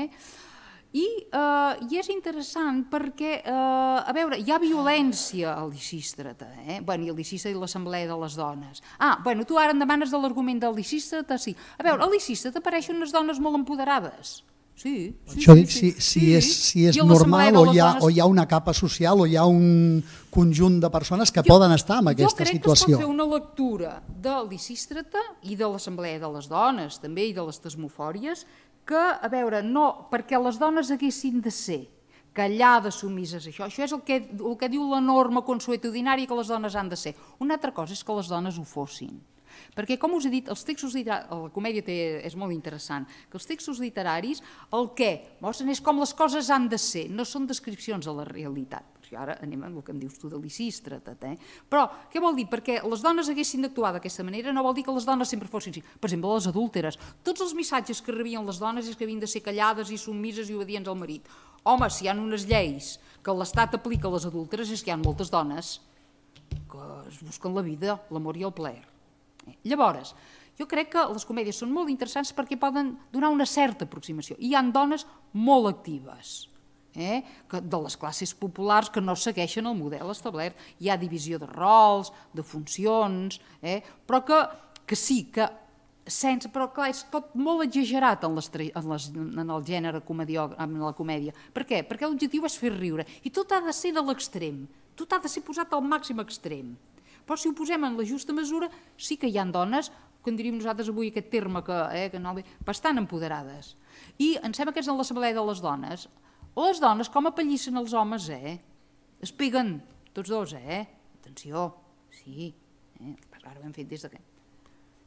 Speaker 2: I és interessant perquè, a veure, hi ha violència a Lisístrata, i a Lisístrata i l'Assemblea de les Dones. Tu ara em demanes de l'argument del Lisístrata, sí. A veure, a Lisístrata apareixen unes dones molt empoderades. Sí.
Speaker 5: Això dic, si és normal o hi ha una capa social o hi ha un conjunt de persones que poden estar en aquesta situació.
Speaker 2: Jo crec que es pot fer una lectura de Lisístrata i de l'Assemblea de les Dones, també, i de les tesmofòries, que, a veure, no perquè les dones haguessin de ser callades, submises, això és el que diu la norma consuetudinària que les dones han de ser. Una altra cosa és que les dones ho fossin. Perquè, com us he dit, els textos literaris, la comèdia és molt interessant, que els textos literaris el que mostren és com les coses han de ser, no són descripcions de la realitat. Ara anem amb el que em dius tu de Lisístrata. Però què vol dir? Perquè les dones haguessin d'actuar d'aquesta manera no vol dir que les dones sempre fossin així. Per exemple, les adúlteres. Tots els missatges que rebien les dones és que havien de ser callades i submises i obedients al marit. Home, si hi ha unes lleis que l'Estat aplica a les adúlteres és que hi ha moltes dones que es busquen la vida, l'amor i el plaer. Llavors, jo crec que les comèdies són molt interessants perquè poden donar una certa aproximació. Hi ha dones molt actives, de les classes populars que no segueixen el model establert. Hi ha divisió de rols, de funcions, però que sí, que sense... Però clar, és tot molt exagerat en el gènere en la comèdia. Per què? Perquè l'objectiu és fer riure i tot ha de ser de l'extrem, tot ha de ser posat al màxim extrem. Però si ho posem en la justa mesura, sí que hi ha dones, que en diríem nosaltres avui aquest terme, bastant empoderades. I em sembla que és en l'Assemblea de les Dones. Les dones, com apallissen els homes, es peguen, tots dos, atenció, sí, ara ho hem fet des de...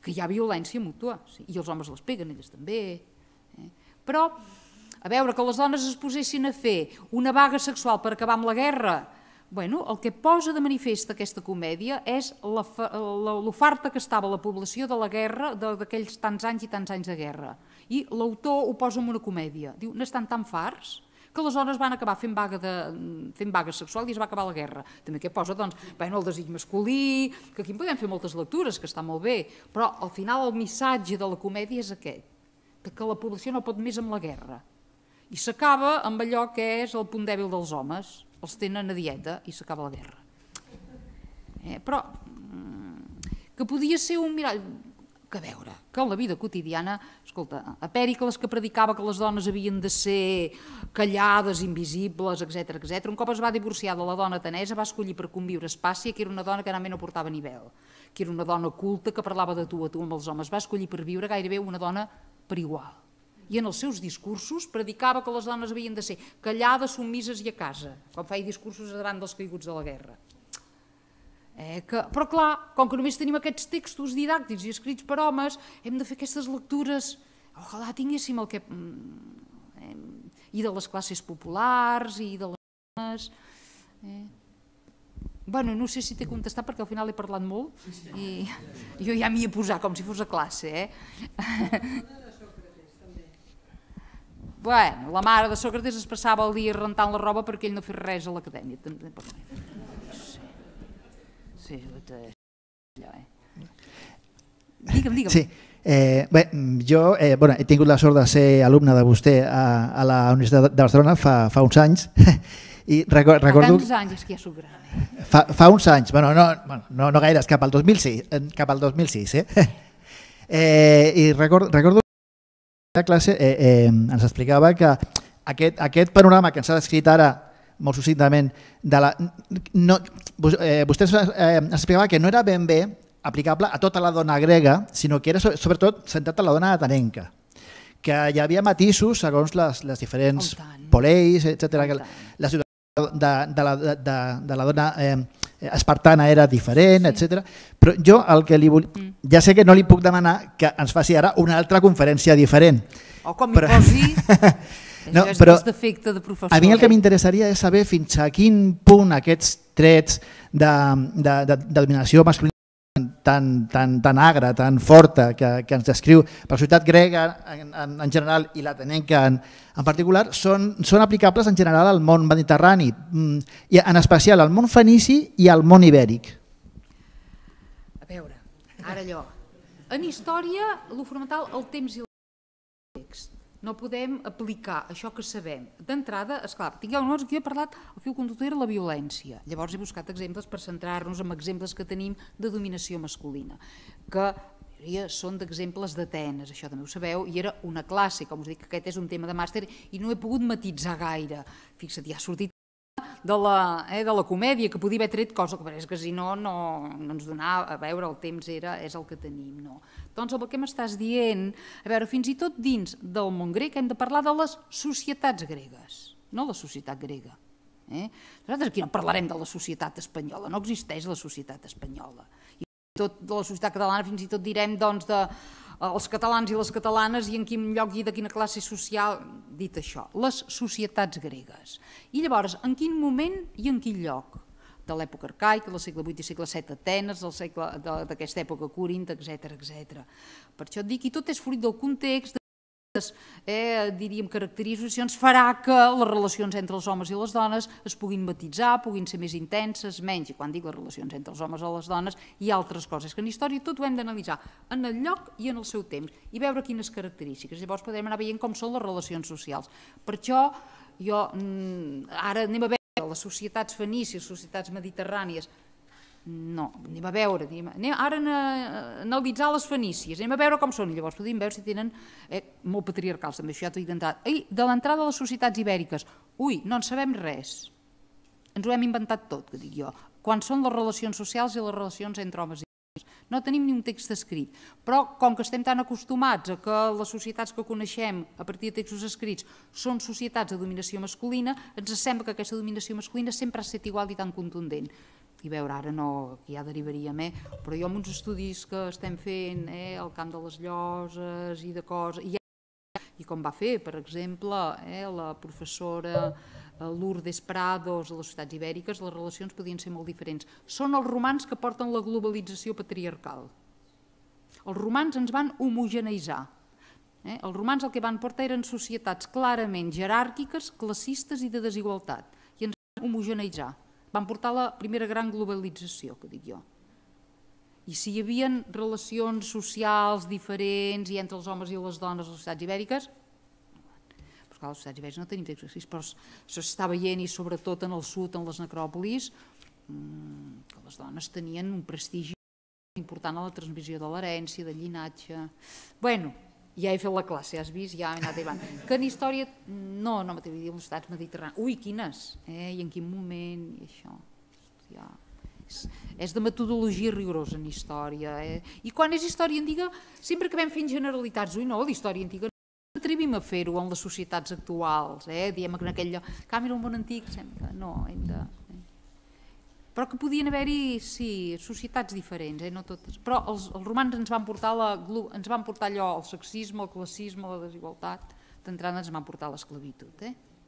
Speaker 2: que hi ha violència mútua, i els homes les peguen, elles també. Però, a veure, que les dones es posessin a fer una vaga sexual per acabar amb la guerra, bueno, el que posa de manifest aquesta comèdia és l'ofarta que estava la població de la guerra, d'aquells tants anys i tants anys de guerra. I l'autor ho posa en una comèdia. Diu, n'estan tan farts que les dones van acabar fent vaga sexual i es va acabar la guerra. També què posa, doncs, el desig masculí, que aquí en podem fer moltes lectures, que està molt bé, però al final el missatge de la comèdia és aquest, que la població no pot més amb la guerra. I s'acaba amb allò que és el punt dèbil dels homes, els tenen a dieta i s'acaba la guerra. Però que podia ser un mirall, que a veure, que en la vida quotidiana, escolta, a Pèricles que predicava que les dones havien de ser callades, invisibles, etc. Un cop es va divorciar de la dona atenesa va escollir per conviure Espàcia, que era una dona que realment no portava ni vel, que era una dona culta que parlava de tu a tu amb els homes, va escollir per viure gairebé una dona per igual. I en els seus discursos predicava que les dones havien de ser callades, submises i a casa, quan feia discursos davant dels caiguts de la guerra. Però clar, com que només tenim aquests textos didàctics i escrits per homes, hem de fer aquestes lectures, ojalà tinguéssim el que... i de les classes populars, i de les dones... Bueno, no sé si t'he contestat perquè al final he parlat molt i jo ja m'hi he posat com si fos a classe, Bueno, la mare de Sòcrates es passava el dia rentant la roba perquè ell no fes res a l'acadèmia. Sí, digue'm.
Speaker 6: Sí, bé, jo he tingut la sort de ser alumne de vostè a la Universitat de Barcelona fa uns anys i recordo...
Speaker 2: Fa tants anys, és que ja soc gran.
Speaker 6: Fa uns anys, no gaire, cap al 2006, i recordo la classe ens explicava que aquest panorama que ens ha descrit ara molt succintament, vostè ens explicava que no era ben bé aplicable a tota la dona grega, sinó que era sobretot centrat a la dona atenenca, que hi havia matisos segons les diferents poleis, etc. La situació de la dona espartana era diferent, etc. Però jo el que li vull... Ja sé que no li puc demanar que ens faci ara una altra conferència diferent.
Speaker 2: O com m'hi posi...
Speaker 6: No, però a mi el que m'interessaria és saber fins a quin punt aquests trets de dominació masculina tan agra, tan forta, que ens descriu la societat grega en general i l'atenenca en particular, són aplicables en general al món mediterrani, i en especial al món fenici i al món ibèric.
Speaker 2: A veure, ara allò. En història, el fonamental, el temps i el context. No podem aplicar això que sabem. D'entrada, esclar, tingueu en compte que jo he parlat, el fil conductor era la violència. Llavors he buscat exemples per centrar-nos en exemples que tenim de dominació masculina, que són d'exemples d'Atenes, això també ho sabeu, i era una classe, com us dic, aquest és un tema de màster i no he pogut matitzar gaire. Fixa't, ja ha sortit de la comèdia, que podia haver tret cosa, però és que si no ens donava, a veure, el temps és el que tenim, no. Doncs el que m'estàs dient, a veure, fins i tot dins del món grec hem de parlar de les societats gregues, no la societat grega. Nosaltres aquí no parlarem de la societat espanyola, no existeix la societat espanyola. I tot de la societat catalana fins i tot direm doncs els catalans i les catalanes i en quin lloc i de quina classe social, dit això, les societats gregues. I llavors, en quin moment i en quin lloc? De l'època arcaica, del segle VIII i segle VII Atenes, d'aquesta època Corint, etc. Per això et dic, i tot és fruit del context, diríem caracteritzacions, farà que les relacions entre els homes i les dones es puguin matitzar, puguin ser més intenses, menys, i quan dic les relacions entre els homes i les dones, hi ha altres coses, que en història tot ho hem d'analitzar en el lloc i en el seu temps, i veure quines característiques, llavors podrem anar veient com són les relacions socials. Per això, jo, ara anem a veure les societats fenícies, societats mediterrànies, no, anem a veure, ara a analitzar les fenícies, anem a veure com són, i llavors podem veure si tenen molt patriarcals, també això ja t'ho he d'entrada. I de l'entrada de les societats ibèriques, no en sabem res, ens ho hem inventat tot, que dic jo, quan són les relacions socials i les relacions entre homes i dones. No tenim ni un text escrit, però com que estem tan acostumats a que les societats que coneixem a partir de textos escrits són societats de dominació masculina, ens sembla que aquesta dominació masculina sempre ha estat igual i tan contundent. i veure, ara no, que ja derivaríem, però jo amb uns estudis que estem fent al camp de les lloses i de coses, i com va fer, per exemple, la professora Lourdes Prados de les societats ibèriques, les relacions podien ser molt diferents. Són els romans que porten la globalització patriarcal. Els romans ens van homogeneïtzar. Els romans el que van portar eren societats clarament jeràrquiques, classistes i de desigualtat, i ens van homogeneïtzar. Van portar la primera gran globalització, que dic jo. I si hi havia relacions socials diferents i entre els homes i les dones a les societats ibèriques, però clar, les societats ibèriques no tenim textos, però s'està veient, i sobretot en el sud, en les necròpolis, que les dones tenien un prestigi important a la transmissió de l'herència, del llinatge. Bueno, ja he fet la classe, has vist? Ja he anat arribant. Que en història, no m'atreviria a dir els estats mediterranis. Ui, quines? I en quin moment? I això. És de metodologia rigorosa en història. I quan és història antiga, sempre acabem fent generalitats. Ui, no, l'història antiga no atrevim a fer-ho en les societats actuals. Diem que en aquell lloc, era un món antic, no, hem de... Però que podien haver-hi, sí, societats diferents, no totes. Però els romans ens van portar allò, el sexisme, el classisme, la desigualtat, d'entrada ens van portar l'esclavitud.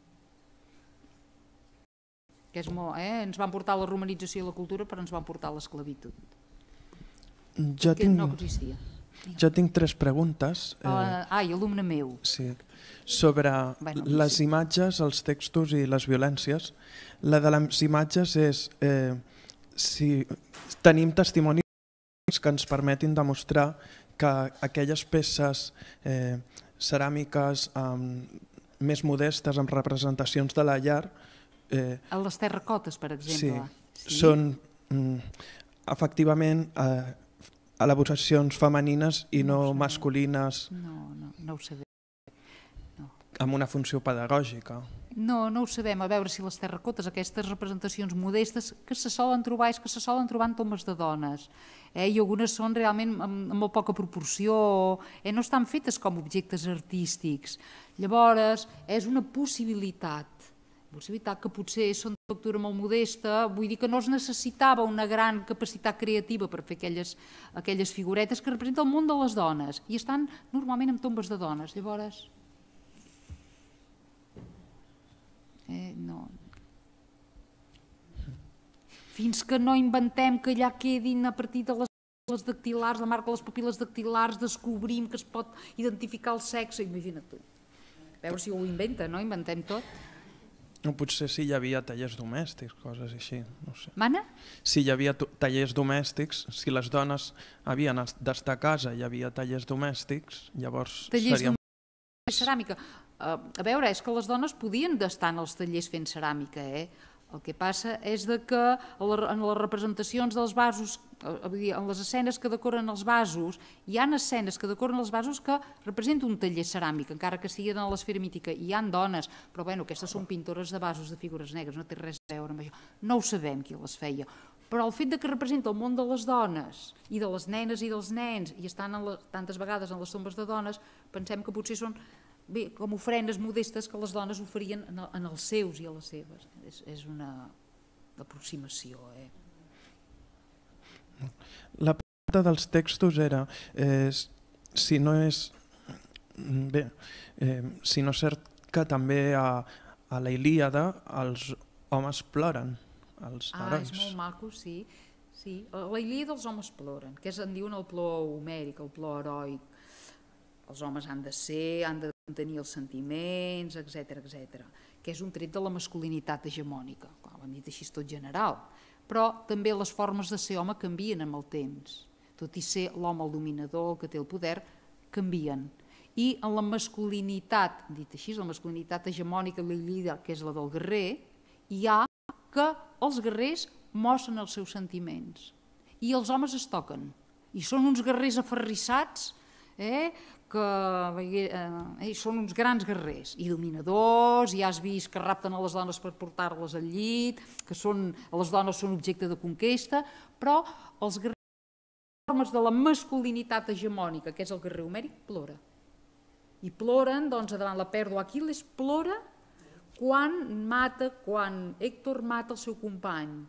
Speaker 2: Ens van portar la romanització i la cultura, però ens van portar l'esclavitud. Que no existia.
Speaker 7: Jo tinc 3 preguntes.
Speaker 2: Alumne meu.
Speaker 7: Sí. Sobre les imatges, els textos i les violències. La de les imatges és si tenim testimonis que ens permetin demostrar que aquelles peces ceràmiques més modestes, amb representacions de la llar...
Speaker 2: A les terracotes, per exemple.
Speaker 7: Sí, són efectivament elaboracions femenines i no masculines.
Speaker 2: No ho sabem.
Speaker 7: Amb una funció pedagògica.
Speaker 2: No ho sabem. A veure si les terracotes, aquestes representacions modestes que se solen trobar, és que se solen trobar en tombes de dones. I algunes són realment amb molt poca proporció, no estan fetes com objectes artístics. Llavors, és una possibilitat que potser són de factura molt modesta, vull dir que no es necessitava una gran capacitat creativa per fer aquelles figuretes que representen el món de les dones i estan normalment en tombes de dones. Llavors, no. Fins que no inventem que ja quedin a partir de les dactilars, la marca de les pupil·les dactilars, descobrim que es pot identificar el sexe, imagina't tu. A veure si ho inventa, no? Inventem tot.
Speaker 7: No, potser si hi havia tallers domèstics, coses així, no sé.
Speaker 2: Mana?
Speaker 7: Si hi havia tallers domèstics, si les dones havien d'estar a casa i hi havia tallers domèstics, llavors seríem...
Speaker 2: Ceràmica. A veure, és que les dones podien estar en els tallers fent ceràmica, El que passa és que en les representacions dels vasos, en les escenes que decoren els vasos, hi ha escenes que decoren els vasos que representen un taller ceràmic, encara que siguin a l'esfera mítica. Hi ha dones, però bueno, aquestes són pintores de vasos de figures negres, no té res a veure amb això. No ho sabem qui les feia. Però el fet que representa el món de les dones i de les nenes i dels nens i estan tantes vegades en les tombes de dones, pensem que potser són com ofrenes modestes que les dones oferien en els seus i a les seves. És una aproximació.
Speaker 7: La pregunta dels textos era si no és cert que també a la Ilíada els homes ploren, els herois.
Speaker 2: És molt maco, sí. A la Ilíada els homes ploren, que en diuen el plor homèric, el plor heroic. Els homes han de tenir els sentiments, etc, que és un tret de la masculinitat hegemònica, ho hem dit així tot general, però també les formes de ser home canvien amb el temps, tot i ser l'home el dominador, el que té el poder, canvien. I en la masculinitat, dit així, la masculinitat hegemònica, l'Ilíada, que és la del guerrer, hi ha que els guerrers mostren els seus sentiments i els homes es toquen, i són uns guerrers aferrissats, que són uns grans guerrers i dominadors, ja has vist que rapten a les dones per portar-les al llit, que les dones són objecte de conquesta, però els guerrers, les formes de la masculinitat hegemònica, que és el guerrer homèric, plora. I ploren, doncs, davant la pèrdua, Aquil·les plora quan Hèctor mata el seu company,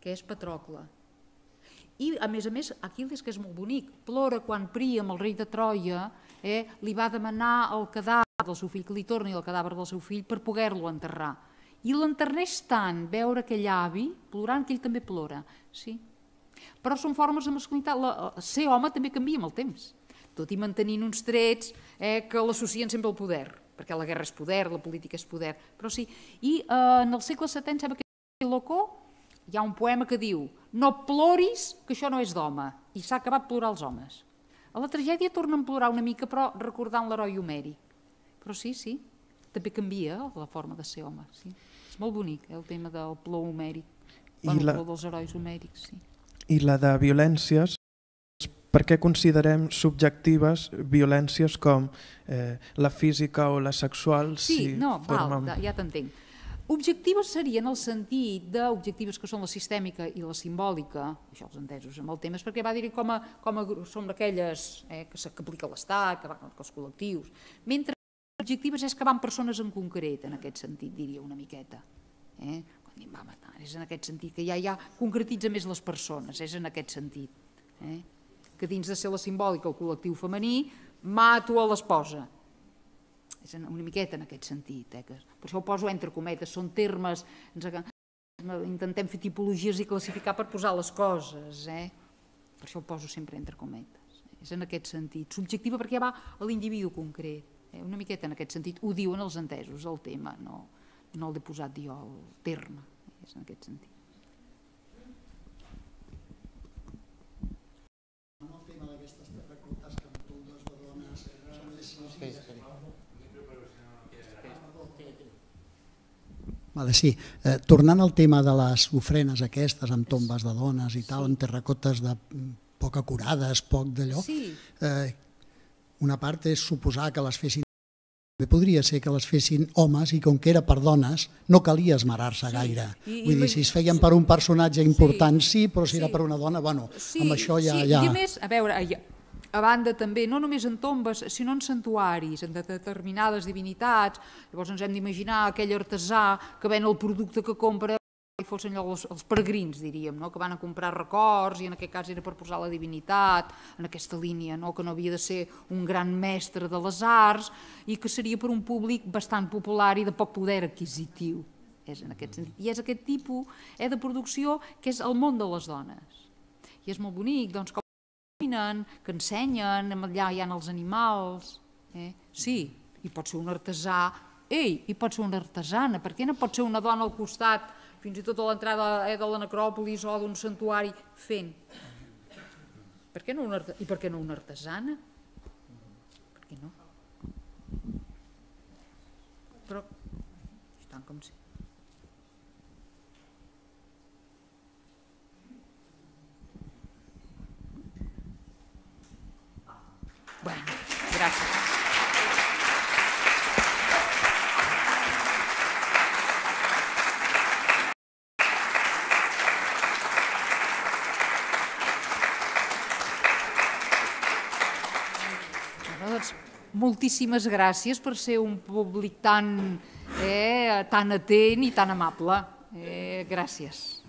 Speaker 2: que és Patrocle. I, a més, Aquil·les, que és molt bonic, plora quan Príam, el rei de Troia, li va demanar el cadàver del seu fill, que li torni el cadàver del seu fill per poder-lo enterrar. I l'enterneix tant veure aquell avi plorant que ell també plora. Sí. Però són formes de masculinitat. Ser home també canvia amb el temps, tot i mantenint uns trets que l'associen sempre al poder, perquè la guerra és poder, la política és poder. Però sí. I en el segle VII, em sembla que Locó, hi ha un poema que diu: no ploris, que això no és d'home, i s'ha acabat plorar els homes. A la tragèdia tornen a plorar una mica, però recordant l'heroi homèric. Però sí, també canvia la forma de ser home. Sí. És molt bonic, el tema del plor homèric, el plor dels herois homèrics. Sí.
Speaker 7: I la de violències, per què considerem subjectives violències com la física o la sexual?
Speaker 2: Sí, no, ja t'entenc. Objectives serien el sentit d'objectives que són la sistèmica i la simbòlica, això els entesos amb el tema, perquè va dir com són aquelles que s'aplica l'Estat, que van als col·lectius, mentre objectives és que van persones en concret, en aquest sentit, diria una miqueta. Quan diem va matar, és en aquest sentit, que ja concretitza més les persones, és en aquest sentit. Que dins de ser la simbòlica, el col·lectiu femení, mato a l'esposa. És una miqueta en aquest sentit. Per això ho poso entre cometes, són termes, intentem fer tipologies i classificar per posar les coses. Per això ho poso sempre entre cometes. És en aquest sentit. Subjectiva perquè va a l'individu concret. Una miqueta en aquest sentit. Ho diuen els entesos, el tema, no l'he posat jo, el terme. És en aquest sentit.
Speaker 5: En el tema d'aquestes reclutes que amb tombes de dones... Sí, tornant al tema de les ofrenes aquestes amb tombes de dones i tal, amb terracotes de poc acurades, poc d'allò, una part és suposar que les fessin, bé podria ser que les fessin homes i com que era per dones no calia esmerar-se gaire. Vull dir, si es feien per un personatge important sí, però si era per una dona, bueno, amb això ja...
Speaker 2: I a més, a veure, a banda també, no només en tombes, sinó en santuaris, en determinades divinitats. Llavors ens hem d'imaginar aquell artesà que ven el producte que compra, i fossin els peregrins, diríem, que van a comprar records, i en aquest cas era per posar la divinitat, en aquesta línia, que no havia de ser un gran mestre de les arts, i que seria per un públic bastant popular i de poc poder adquisitiu. I és aquest tipus de producció que és el món de les dones. I és molt bonic, doncs, que ensenyen, allà hi ha els animals, sí, i pot ser un artesà, i pot ser una artesana, per què no pot ser una dona al costat, fins i tot a l'entrada de la necròpolis o d'un santuari, fent? I per què no una artesana? Per què no? Però, tant com sé. Bueno, gràcies. Moltíssimes gràcies per ser un públic tan atent i tan amable. Gràcies.